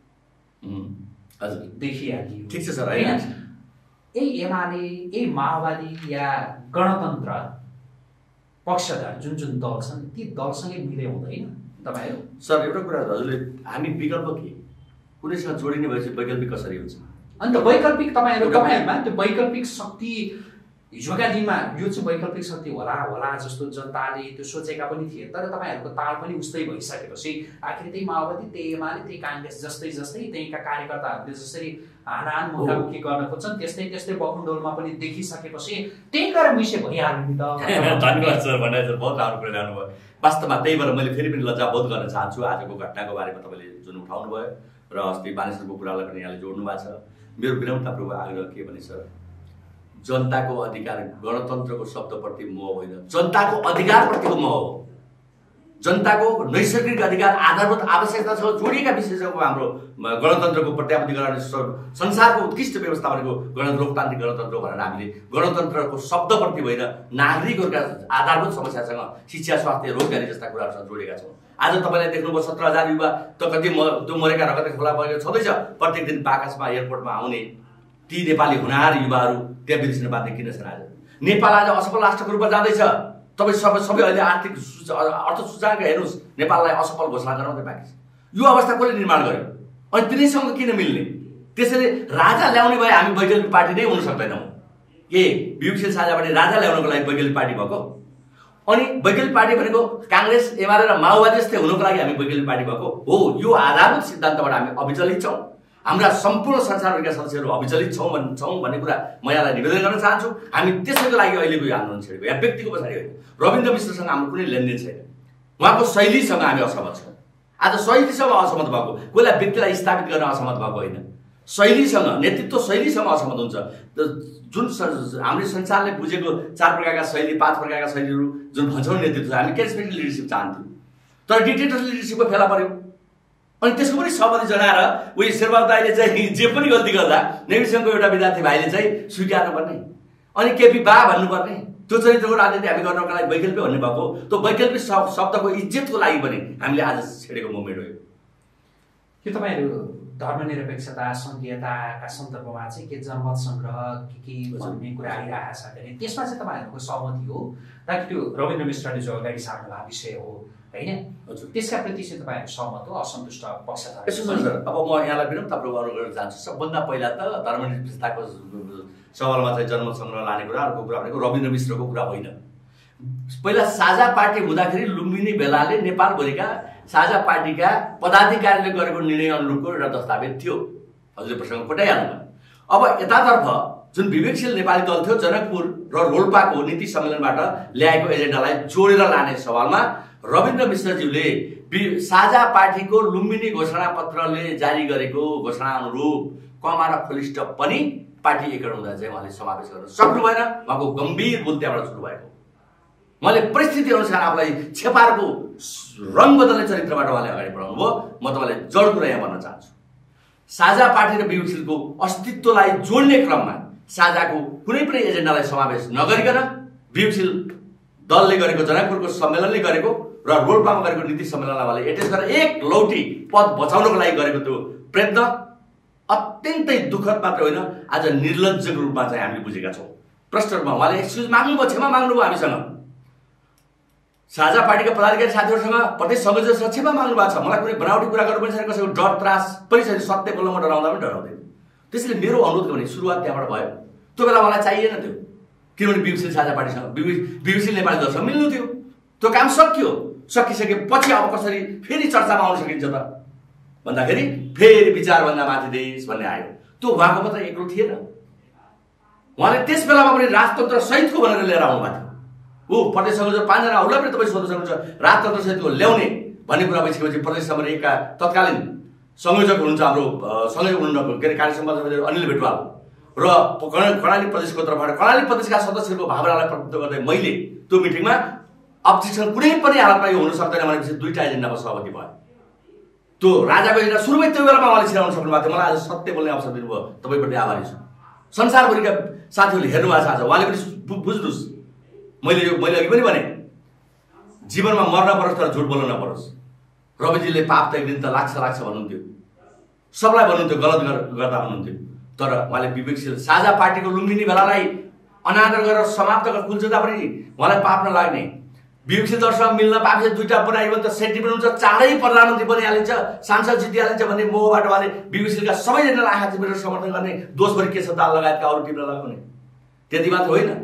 हजुर देखिहालियो। ठिक छ सर, होइन यही एमाले, यही माओवादी या गणतन्त्र पक्षधर जुन जुन दल छन् ती दलसँगै मिले हुँदैन तपाईँहरू? सर एउटा कुरा हजुरले, हामी विकल्प के कुनैसँग जोडिने भएपछि वैकल्पिक कसरी हुन्छ? अन्त वैकल्पिक तपाईँहरू तपाईँहरूमा त्यो वैकल्पिक शक्ति हिजोका दिनमा यो चाहिँ वैकल्पिक शक्ति होला होला जस्तो जनताले त्यो सोचेका पनि थिए, तर तपाईँहरूको ताल पनि उस्तै भइसकेपछि आखिर त्यही माओवादी, त्यही एमाले, त्यही काङ्ग्रेस जस्तै जस्तै त्यहीका कार्यकर्ताहरूले जसरी हानाहान मुखामुखी गर्न खोज्छन् त्यस्तै त्यस्तै बकुण्डोलमा पनि देखिसकेपछि त्यही गरेर मिसे भइहाल्यो नि त। धन्यवाद सर, भन्ने सर बहुत राम्रो कुरा गर्नुभयो। वास्तवमा त्यही भएर मैले फेरि पनि लज्जाबोध गर्न चाहन्छु आजको घटनाको बारेमा तपाईँले जुन उठाउनु भयो र अस्ति मानिसहरूको कुरालाई पनि यहाँले जोड्नु भएको छ। मेरो विनम्रतापूर्वक आग्रह के भने सर, जनताको अधिकार गणतन्त्रको शब्दप्रति मोह होइन, जनताको अधिकारप्रतिको मोह हो। जनताको नैसर्गिक अधिकार आधारभूत आवश्यकतासँग जोडिएका विषयहरूको हाम्रो गणतन्त्रको प्रत्याभूति गराउने संसारको उत्कृष्ट व्यवस्था भनेको गण लोकतान्त्रिक गणतन्त्र भनेर हामीले गणतन्त्रको शब्दप्रति होइन नागरिकहरूका आधारभूत समस्यासँग शिक्षा, स्वास्थ्य, रोजगारी जस्ता कुराहरूसँग जोडेका छौँ। आज तपाईँले देख्नुभयो सत्र हजार युवा त कति म त्यो मरेका रगतै खोला भएको छँदैछ। प्रत्येक दिन बाकसमा एयरपोर्टमा आउने ती नेपाली हुनार युवाहरू त्यहाँ विदेश बाध्य किन छन्? आज नेपाल आज असफल राष्ट्रको रूपमा जाँदैछ। तपाईँ सबै सबै अहिले आर्थिक अर्थ सूचकाङ्क हेर्नुहोस्, नेपाललाई असफल घोषणा गराउँदै बाँकी छ। यो अवस्था कसले निर्माण गर्यो? अनि तिनीसँग किन मिल्ने? त्यसैले राजा ल्याउने भए हामी वैकल्पिक पार्टी नै हुन सक्दैनौँ। के वियुक्सिल साझा पार्टी राजा ल्याउनको लागि वैकल्पिक पार्टी भएको? अनि वैकल्पिक पार्टी भनेको काङ्ग्रेस, एमाले र माओवादी जस्तै हुनको लागि हामी वैकल्पिक पार्टी भएको हो? यो आधारभूत सिद्धान्तबाट हामी अविचलित छौँ। हाम्रा सम्पूर्ण संसारभरिका सदस्यहरू अविचलित छौँ भन् छौँ भन्ने कुरा म यहाँलाई निवेदन गर्न चाहन्छु। हामी त्यसैको लागि अहिलेको यो आन्दोलन छेडेको या व्यक्तिको पछाडि होइन। रविन्द्र मिश्रसँग हाम्रो कुनै लेनदेन छैन, उहाँको शैलीसँग हामी असहमत छौँ। आज शैलीसँग असहमत भएको, कोहीलाई व्यक्तिलाई स्थापित गर्न असहमत भएको होइन, शैलीसँग, नेतृत्व शैलीसँग असहमत हुन्छ। जुन हामीले संसारले बुझेको चार प्रकारका शैली, पाँच प्रकारका शैलीहरू जुन भन्छौँ नेतृत्व, हामी क्यारिस्मेटिक लिडरसिप चाहन्थ्यौँ, तर डिक्टेटरसिप लिडरसिपको फेला पर्यो। अनि त्यसको पनि सहमति जनाएर उयो शेरबहादुर दाइले चाहिँ जे पनि गल्ती गर्दा नेविसङ्घको एउटा विद्यार्थी भाइले चाहिँ स्वीकार्नुपर्ने, अनि केपी बा भन्नुपर्ने, त्यो चरित्रको राजनीति हामी गर्नको लागि वैकल्पिक भन्ने भएको। त्यो वैकल्पिक शब्दको इज्जतको लागि पनि हामीले आज छेडेको मुभमेन्ट हो। के तपाईँहरू धर्मनिरपेक्षता, सङ्घीयताका सन्दर्भमा चाहिँ के जनमत सङ्ग्रह के के भन्ने कुरा आइरहेको छ भने त्यसमा चाहिँ तपाईँहरूको सहमति हो ताकि त्यो रविन्द्र मिश्रले जो अगाडि सार्नु भएको विषय हो होइन, त्यसका प्रति चाहिँ तपाईँहरू सहमत हो, असन्तुष्ट पक्षधर? सर, अब म यहाँलाई विनम्रतापूर्वक अनुरोध गर्न चाहन्छु। सबभन्दा पहिला त धर्मनिरपेक्षताको सवालमा चाहिँ जनमत सङ्ग्रह लाने कुरा, अर्को कुरा भनेको रविन्द्र मिश्रको कुरा होइन। पहिला साझा पार्टी हुँदाखेरि लुम्बिनी बेलाले नेपालभरिका साझा पार्टीका पदाधिकारीले गरेको निर्णय अनुरूपको एउटा दस्तावेज थियो। हजुरले प्रसङ्ग कोटाइहाल्नु। अब यतातर्फ जुन विवेकशील नेपाली दल थियो, जनकपुर र रोल्पाको नीति सम्मेलनबाट ल्याएको एजेन्डालाई जोडेर लाने सवालमा रविन्द्र मिश्रज्यूले साझा पार्टीको लुम्बिनी घोषणा पत्रले जारी गरेको घोषणा अनुरूप कमा र फलिष्ट पनि पार्टी एकीकरण हुँदा चाहिँ उहाँले समावेश गर्न सक्नु भएन। उहाँको गम्भीर भुल त्यहाँबाट सुरु भएको। उहाँले परिस्थिति अनुसार आफूलाई छेपारको रङ बदल्ने चरित्रबाट उहाँले अगाडि बढाउनु भयो। म तपाईँलाई जड कुरा यहाँ भन्न चाहन्छु, साझा पार्टी र विवेकशीलको अस्तित्वलाई जोड्ने क्रममा साझाको कुनै पनि एजेन्डालाई समावेश नगरिकन विवेकशील दलले गरेको, जनकपुरको सम्मेलनले गरेको र रोल्पामा गरेको नीति सम्मेलनलाई उहाँले एटेच गरेर एक लौटी पद बचाउनको लागि गरेको त्यो प्रयत्न अत्यन्तै दुःखद मात्र होइन, आज निर्लज्जको रूपमा चाहिँ हामीले बुझेका छौँ। प्रष्ट रूपमा उहाँले एक्सक्युज माग्नुभयो, क्षमा माग्नुभयो हामीसँग, साझा पार्टीका पदाधिकारी साथीहरूसँग, प्रदेश संयोजकसँग क्षमा माग्नु भएको छ। मलाई कुनै बनावटी कुरा गर्नु पनि छैन, कसैको डर त्रास पनि छैन, सत्य बोल्न म डराउँदा पनि डराउँदैन। त्यसैले मेरो अनुरोध भने सुरुवात त्यहाँबाट भयो। त्यो बेला मलाई चाहिएन त्यो, किनभने विवेकशील साझा पार्टीसँग विवेकशील नेपाली दलसँग मिल्नु थियो। त्यो काम सकियो। सकिसकेपछि अब कसरी फेरि चर्चामा आउन सकिन्छ त भन्दाखेरि फेरि विचारभन्दा माथि देश भन्ने आयो। त्यो उहाँको मात्र एक्लो थिएन, उहाँले त्यस बेलामा पनि राजतन्त्र सहितको भनेर लिएर आउनु भएको थियो। ऊ प्रदेश संयोजक पाँचजना अरूलाई पनि तपाईँ सोध्न सक्नुहुन्छ राजतन्त्र सहितको ल्याउने भन्ने कुरा भइसकेपछि प्रदेश नम्बर एकका तत्कालीन संयोजक हुनुहुन्छ हाम्रो संयोजक हुनुहुन्छ के अरे कार्य सम्पादक अनिल भेटवाल र कर्णाली प्रदेशको तर्फबाट कर्णाली प्रदेशका सदस्यहरूको भावनालाई प्रतिनिधित्व गर्दै मैले त्यो मिटिङमा अब्जेक्सन कुनै पनि हालतमा यो हुन सक्दैन भनेपछि दुईटा एजेन्डामा सहमति भयो। त्यो राजाको एजेन्डा सुरुमै त्यो बेलामा उहाँले छिराउन सक्नु भएको थियो। मलाई आज सत्य बोल्ने अवसर दिनुभयो, तपाईँप्रति आभारी छु। संसारभरिका साथीहरूले हेर्नु भएको छ, आज उहाँले पनि बुझ्नुहोस्। मैले यो मैले अघि पनि भने जीवनमा मर्न परोस् तर झुट बोल्न नपरोस्। रविजीले पाप त एक दिन त लाग्छ लाग्छ भन्नुहुन्थ्यो, सबलाई भन्नुहुन्थ्यो, गलत गर्दा भन्नुहुन्थ्यो, तर उहाँले विवेकशील साझा पार्टीको लुम्बिनी भेलालाई अनादर गरेर समाप्त गरेर कुल्चदा पनि उहाँलाई पाप नलाग्ने, विवेकशील दलसँग मिल्न पाएपछि दुईवटा बनायो भने त सेन्टिमेन्ट हुन्छ, चाँडै प्रधानमन्त्री बनिहालिन्छ, सांसद जितिहालिन्छ भन्ने मोहबाट उहाँले विवेकशीलका सबैजनालाई आँखा चिपेर समर्थन गर्ने, दोषभरि के छ दाल लगायतका अरू टिप्न लगाउने। त्यति मात्र होइन,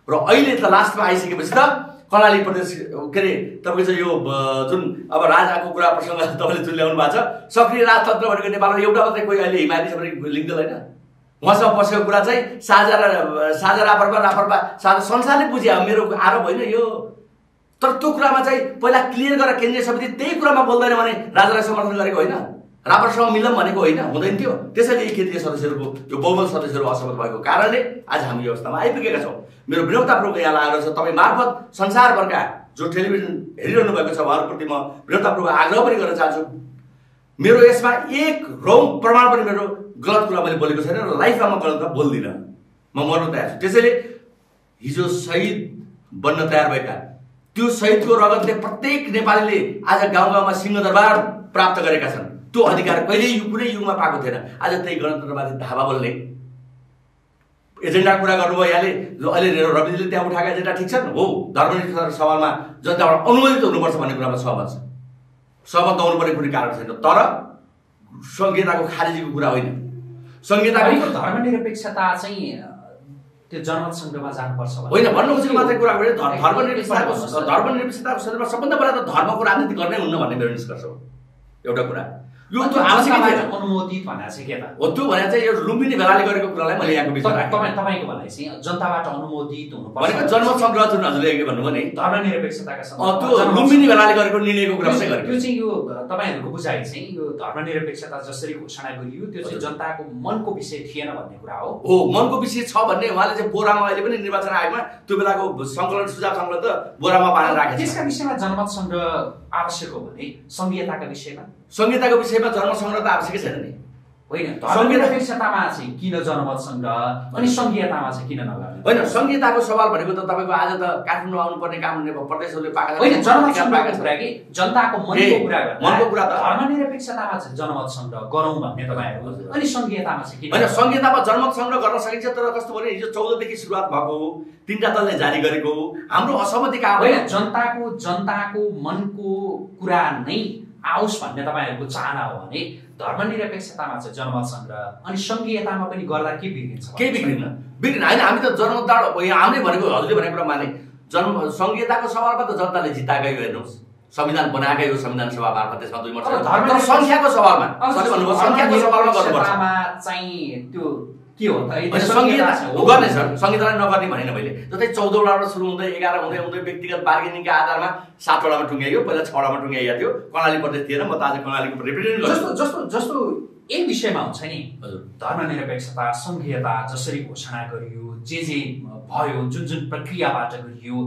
र अहिले त लास्टमा आइसकेपछि त कर्णाली प्रदेश के अरे तपाईँको चाहिँ यो जुन अब राजाको कुरा प्रसङ्ग तपाईँले जुन ल्याउनु भएको छ सक्रिय राजतन्त्र भनेको नेपालमा एउटा मात्रै कोही अहिले हिमाली छ भने लिङ्गल होइन उहाँसँग बसेको कुरा चाहिँ साझा र साझा रापरपा रापरपा साझा संसारले बुझ्यो मेरो आरोप होइन यो तर त्यो कुरामा चाहिँ पहिला क्लियर गरेर केन्द्रीय समिति त्यही कुरामा बोल्दैन भने राजालाई समर्थन गरेको होइन रापरसँग मिलौँ भनेको होइन हुँदैन थियो त्यसैले यी केन्द्रीय सदस्यहरूको यो बहुमत सदस्यहरू असहमत भएको कारणले आज हामी यो अवस्थामा आइपुगेका छौँ मेरो विनम्रतापूर्वक यहाँ लागेको छ तपाईँ मार्फत संसारभरका जो टेलिभिजन हेरिरहनु भएको छ उहाँहरूप्रति म विनम्रतापूर्वक आग्रह पनि गर्न चाहन्छु मेरो यसमा एक रौँ प्रमाण पनि मेरो गलत कुरा मैले बोलेको छैन र लाइफमा म गलत बोल्दिनँ म मर्न तयार छु त्यसैले हिजो शहीद बन्न तयार भएका त्यो शहीदको रगतले प्रत्येक नेपालीले आज गाउँ गाउँमा सिंहदरबार प्राप्त गरेका छन् त्यो अधिकार कहिल्यै कुनै युगमा पाएको थिएन आज त्यही गणतन्त्रवादी धावा बोल्ने एजेन्डा कुरा गर्नुभयो यहाँले जो अहिले रविजीले त्यहाँ उठाएका एजेन्डा ठिक छन् हो धर्मनिरपेक्ष सवालमा जनताबाट अनुमोदित हुनुपर्छ भन्ने कुरामा सहमत छ सहमत नहुनुपर्ने कुनै कारण छैन तर संहिताको खारेजीको कुरा होइन संहिताको धर्मनिरपेक्षता चाहिँ त्यो जनमत संघमा जानुपर्छ होइन भन्नु खोजेको मात्रै कुरा गरेँ धर्मनिरपेक्षताको धर्मनिरपेक्षताको सन्दर्भमा सबभन्दा पहिला त धर्मको राजनीति गर्नै हुन्न भन्ने मेरो निष्कर्ष हो एउटा कुरा यो त आवश्यक अनुमोदित भनेको चाहिँ के त हो त्यो भने चाहिँ यो लुम्बिनी भेलाले गरेको कुरालाई मैले यहाँको विचार तपाईँ तपाईँको भनाइ चाहिँ जनताबाट अनुमोदित हुनुपर्छ भनेको जनमत संग्रह जुन हजुरले के भन्नुभयो नि धर्मनिरपेक्षताका त्यो लुम्बिनी भेलाले गरेको निर्णयको कुरा चाहिँ गरेको त्यो चाहिँ यो तपाईँहरूको बुझाइ चाहिँ यो धर्मनिरपेक्षता जसरी घोषणा गरियो त्यो चाहिँ जनताको मनको विषय थिएन भन्ने कुरा हो हो मनको विषय छ भन्ने उहाँले चाहिँ बोरामा अहिले पनि निर्वाचन आयोगमा त्यो बेलाको सङ्कलन सुझाव सङ्कलन त बोरामा बाँडेर राखेको छ त्यसका विषयमा जनमत संग्रह आवश्यक हो भने संहिताका विषयमा संहिताको विषयमा जनमत संग्रह त आवश्यकै छैन नि होइन धर्मनिरपेक्षतामा चाहिँ किन जनमत संग्रह अनि संहितामा चाहिँ किन नगर्ने होइन संहिताको सवाल भनेको त तपाईँको आज त काठमाडौँ आउनुपर्ने काम हुने प्रदेशहरूले पाएका होइन जनमत संग्रहको कुरा कि जनताको मनको कुरा गर्दा मनको कुरा त धर्मनिरपेक्षतामा चाहिँ जनमत संग्रह गरौँ भन्ने तपाईँहरू अनि संहितामा चाहिँ किन होइन संहितामा जनमत संग्रह गर्न सकिन्छ तर कस्तो भने हिजो चौधदेखि सुरुवात भएको हो तीनटा दलले जारी गरेको हो हाम्रो असहमतिका होइन जनताको जनताको मनको कुरा नै आओस् भन्ने तपाईँहरूको चाहना हो भने धर्मनिरपेक्षतामा चाहिँ जनमत संग्रह अनि संघीयतामा पनि गर्दा के बिग्रिन्छ केही बिग्रिन्न बिग्रिन्न होइन हामी त जनमत यहाँ हामीले भनेको हजुरले भनेको कुरा माने जन्म संघीयताको सवालमा त जनताले जिताएकै हो हेर्नुहोस् संविधान बनाएकै हो संविधान सभा मार्फत त्यसमा दुई वर्ष संख्याको सवालमा संख्याको सवालमा गर्नुपर्छ चाहिँ त्यो के हो त संहिता गर्ने सर संहितालाई नगर्ने भनेन मैले जस्तै चौधवटाबाट सुरु हुँदै एघार हुँदै हुँदै व्यक्तिगत बार्गेनिङका आधारमा सातवटामा टुङ्ग्याइयो पहिला छवटामा टुङ्ग्याइएको थियो कर्णाली प्रदेश थिएन म त आज कर्णालीको रिप्रेजेन्ट जस्तो जस्तो जस्तो यही विषयमा हुन्छ नि हजुर धर्मनिरपेक्षता संघीयता जसरी घोषणा गरियो जे जे भयो जुन जुन प्रक्रियाबाट गरियो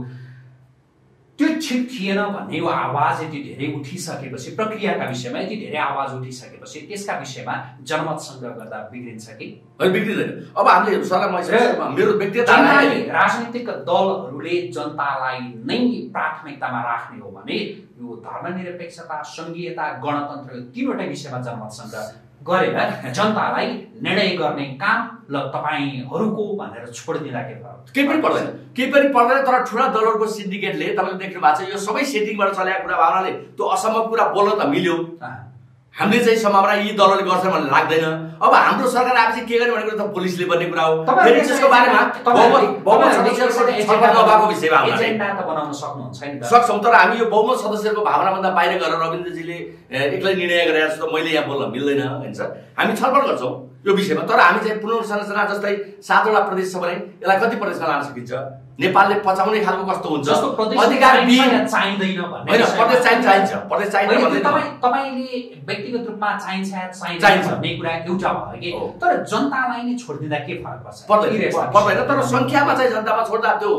त्यो ठिक थिएन भन्ने यो आवाज यति धेरै उठिसकेपछि प्रक्रियाका विषयमा यति धेरै आवाज उठिसकेपछि त्यसका विषयमा जनमत संग्रह गर्दा बिग्रिन्छ कि होइन बिग्रिँदैन अब हामीले सरलाई मेरो व्यक्तिगत राजनीतिक दलहरूले जनतालाई नै प्राथमिकतामा राख्ने हो भने यो धर्मनिरपेक्षता संघीयता गणतन्त्र यो तीनवटै विषयमा जनमत संग्रह गरेर जनतालाई निर्णय गर्ने काम ल तपाईहरूको भनेर छोडिदिँदा के भयो केही पनि पर्दैन केही पनि पर्दैन तर ठुला दलहरूको सिन्डिकेटले तपाईँले देख्नु भएको छ यो सबै सेटिङबाट चलेको कुरा भावनाले त्यो असम्भव कुरा बोल्न त मिल्यो हामीले चाहिँ सम्भावना यी दलले गर्छ भन्ने लाग्दैन अब हाम्रो सरकार आएपछि के गर्ने भनेको त पुलिसले भन्ने कुरा हो फेरि त्यसको बारेमा बहुमत सदस्यहरूको नभएको विषयमा एजेन्डा त बनाउन सक्नुहुन्छ नि सक्छौँ तर हामी यो बहुमत सदस्यहरूको भावनाभन्दा बाहिर गएर रविन्द्रजीले एक्लै निर्णय गरेर छु त मैले यहाँ बोल्न मिल्दैन भन्छ हामी छलफल गर्छौँ यो विषयमा तर हामी चाहिँ पुनर्संरचना जस्तै सातवटा प्रदेश छ भने यसलाई कति प्रदेशमा लान सकिन्छ नेपालले पचाउने खालको कस्तो हुन्छ अधिकार चाहिँदैन भन्ने होइन प्रदेश चाहिन्छ चाहिन्छ प्रदेश चाहिन्छ भन्ने तपाईँ तपाईँले व्यक्तिगत रूपमा चाहिन्छ चाहिन्छ भन्ने कुरा एउटा भयो कि तर जनतालाई नै छोडिदिँदा के फरक पर्छ पर्दैन तर संख्यामा चाहिँ जनतामा छोड्दा त्यो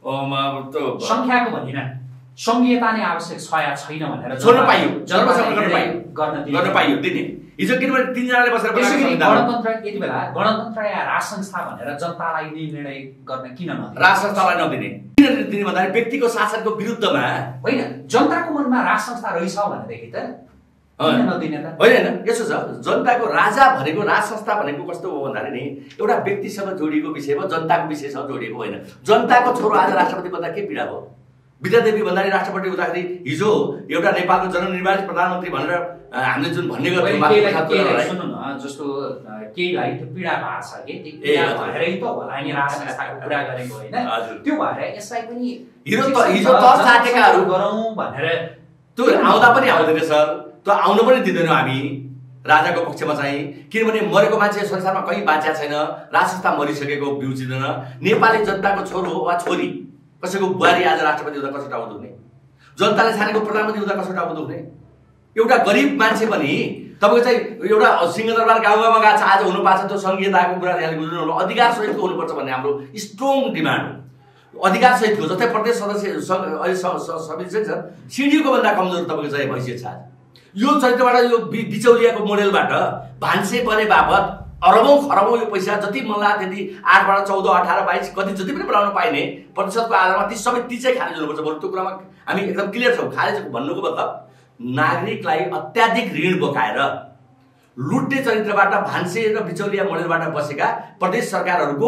संख्याको भन्दिन संघीयता नै आवश्यक छ या छैन भनेर छोड्न पाइयो जनतासँग गर्न पाइयो गर्न पाइयो दिने हिजो किनभने तीनजनाले बसेर गणतन्त्र यति बेला गणतन्त्र या राज संस्था भनेर जनतालाई नै निर्णय गर्न किन नदिने राज संस्थालाई नदिने किन दिने भन्दा व्यक्तिको शासनको विरुद्धमा होइन जनताको मनमा राज संस्था रहेछ भनेदेखि त किन नदिने त होइन यसो छ जनताको राजा भनेको राज संस्था भनेको कस्तो हो भन्दाखेरि नि एउटा व्यक्तिसँग जोडिएको विषयमा जनताको विषयसँग जोडिएको होइन जनताको छोरो आज राष्ट्रपति बन्दा के पीडा भयो विद्यादेवी भण्डारी राष्ट्रपति हुँदाखेरि हिजो एउटा नेपालको जननिर्वाचित प्रधानमन्त्री भनेर हामीले जुन भन्ने गर्थ्यौँ सुन्नु न, जस्तो केहीलाई त्यो पीडा भएको छ कि त्यो पीडा भएरै त होला नि राज संस्थाको कुरा गरेको होइन, त्यो भएर यसलाई पनि हिजो त हिजो त साटेकाहरू गरौँ भनेर त्यो आउँदा पनि आउँदैन सर, त्यो आउनु पनि दिँदैनौँ हामी राजाको पक्षमा चाहिँ। किनभने मरेको मान्छे संसारमा कहीँ बाँचेको छैन, राज संस्था मरिसकेको बिउजिँदैन। नेपाली जनताको छोरो वा छोरी, कसैको बुहारी आज राष्ट्रपति हुँदा कसो टाउको दुख्ने, जनताले छानेको प्रधानमन्त्री हुँदा कसो टाउको दुख्ने। एउटा गरिब मान्छे पनि तपाईँको चाहिँ एउटा सिंहदरबार गाउँ गाउँमा गएको छ, आज हुनु पाएको छ, त्यो सङ्घीयताको कुरा यहाँले बुझ्नु, अधिकार सहितको हुनुपर्छ भन्ने हाम्रो स्ट्रङ डिमान्ड हो। अधिकार सहितको जस्तै प्रदेश सदस्य अहिले समिति छ, सिडिओको भन्दा कमजोर तपाईँको चाहिँ हैसियत छ। यो चरित्रबाट यो बिचौलियाको मोडेलबाट भान्से बने बापत अरबौँ खरबौँ यो पैसा जति मन लाग्यो त्यति आठबाट चौध अठार बाइस कति जति पनि बनाउन पाइने प्रतिशतको आधारमा ती सबै ती चाहिँ खारेज हुनुपर्छ। बरु त्यो कुरामा हामी एकदम क्लियर छौँ। खारेज भन्नुको मतलब नागरिकलाई अत्याधिक ऋण बोकाएर लुट्ने चरित्रबाट भान्से र बिचौलिया मोडेलबाट बसेका प्रदेश सरकारहरूको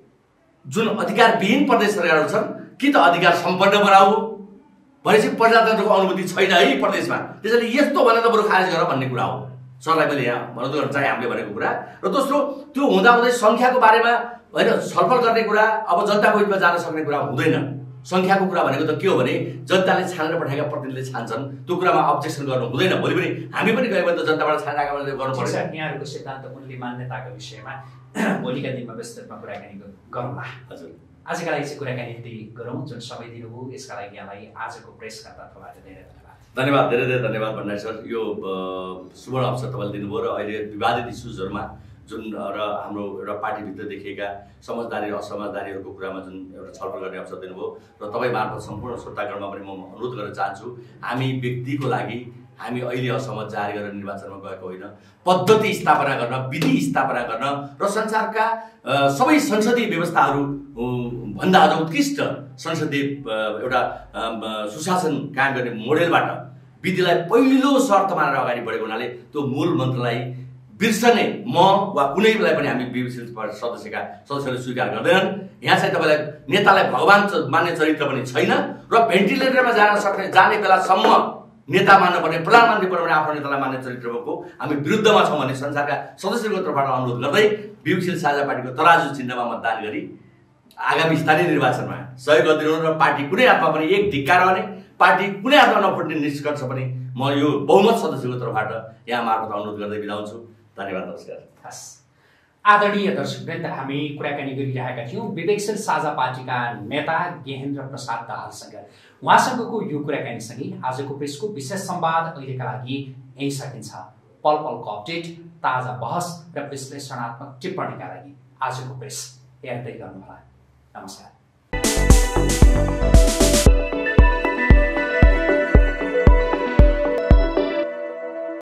जुन अधिकारविहीन प्रदेश सरकारहरू छन्, कि त अधिकार सम्पन्न बनाऊ भनेपछि प्रजातन्त्रको अनुभूति छैन है प्रदेशमा, त्यसैले यस्तो भने त बरु खारेज गर भन्ने कुरा हो। सरलाई मैले यहाँ भन्न गर्न चाहे हामीले भनेको कुरा। र दोस्रो, त्यो हुँदाहुँदै सङ्ख्याको बारेमा होइन छलफल गर्ने कुरा, अब जनताको हितमा जान सक्ने कुरा हुँदैन। सङ्ख्याको कुरा भनेको त के हो भने जनताले छानेर पठाएका प्रतिनिधिले छान्छन्, त्यो कुरामा अब्जेक्सन गर्नु हुँदैन। भोलि पनि हामी पनि गयो भने त जनताबाट छानेर आएका गर्नु पर्छ। यहाँहरूको सिद्धान्त मूल्य मान्यताको विषयमा भोलिका दिनमा विस्तृतमा कुराकानी गरौँला। हजुर, आजका लागि चाहिँ कुराकानी यति गरौँ। जुन समय दिनुभयो यसका लागि यहाँलाई आजको प्रेसका तर्फबाट धेरै धन्यवाद। धन्यवाद, धेरै धेरै धन्यवाद भण्डारी सर। यो सुवर्ण अवसर तपाईँले दिनुभयो र अहिले विवादित इस्युजहरूमा जुन र हाम्रो एउटा पार्टीभित्र देखिएका समझदारी र असमझदारीहरूको कुरामा जुन एउटा छलफल गर्ने अवसर दिनुभयो र तपाईँ मार्फत सम्पूर्ण श्रोतागणमा पनि म अनुरोध गर्न चाहन्छु, हामी व्यक्तिको लागि हामी अहिले असमझ जारी गरेर निर्वाचनमा गएको होइन, पद्धति स्थापना गर्न, विधि स्थापना गर्न र संसारका सबै संसदीय व्यवस्थाहरू भन्दा अझ उत्कृष्ट संसदीय एउटा सुशासन कायम गर्ने मोडेलबाट विधिलाई पहिलो शर्त मानेर अगाडि बढेको हुनाले त्यो मूल मन्त्रलाई बिर्सने म वा कुनैलाई पनि हामी विभिन्न सदस्यका सदस्यले स्वीकार गर्दैनन्। यहाँ चाहिँ तपाईँलाई नेतालाई भगवान मान्ने चरित्र पनि छैन र भेन्टिलेटरमा जान सक्ने जाने बेलासम्म नेता मान्नुपर्ने, प्रधानमन्त्री बनाउने आफ्नो नेतालाई मान्ने चरित्रको हामी विरुद्धमा छौँ भन्ने संसारका सदस्यको तर्फबाट अनुरोध गर्दै विवेकशील साझा पार्टीको तराजु चिन्हमा मतदान गरी आगामी स्थानीय निर्वाचनमा सहयोग गरिदिनु र पार्टी कुनै हातमा पनि एक धिक्कार गर्ने, पार्टी कुनै हातमा नफुट्ने निष्कर्ष पनि म यो बहुमत सदस्यको तर्फबाट यहाँ मार्फत अनुरोध गर्दै बिदा हुन्छु। धन्यवाद, नमस्कार। हस्, आदरणीय दर्शकवृन्द, हामी कुराकानी गरिरहेका थियौँ विवेकशील साझा पार्टीका नेता गेहेन्द्र प्रसाद दाहालसँग। उहाँसँगको यो कुराकानीसँगै आजको प्रेसको विशेष संवाद अहिलेका लागि यहीँ सकिन्छ। पल पलको अपडेट, ताजा बहस र विश्लेषणात्मक टिप्पणीका लागि आजको प्रेस हेर्दै गर्नुहोला। नमस्कार।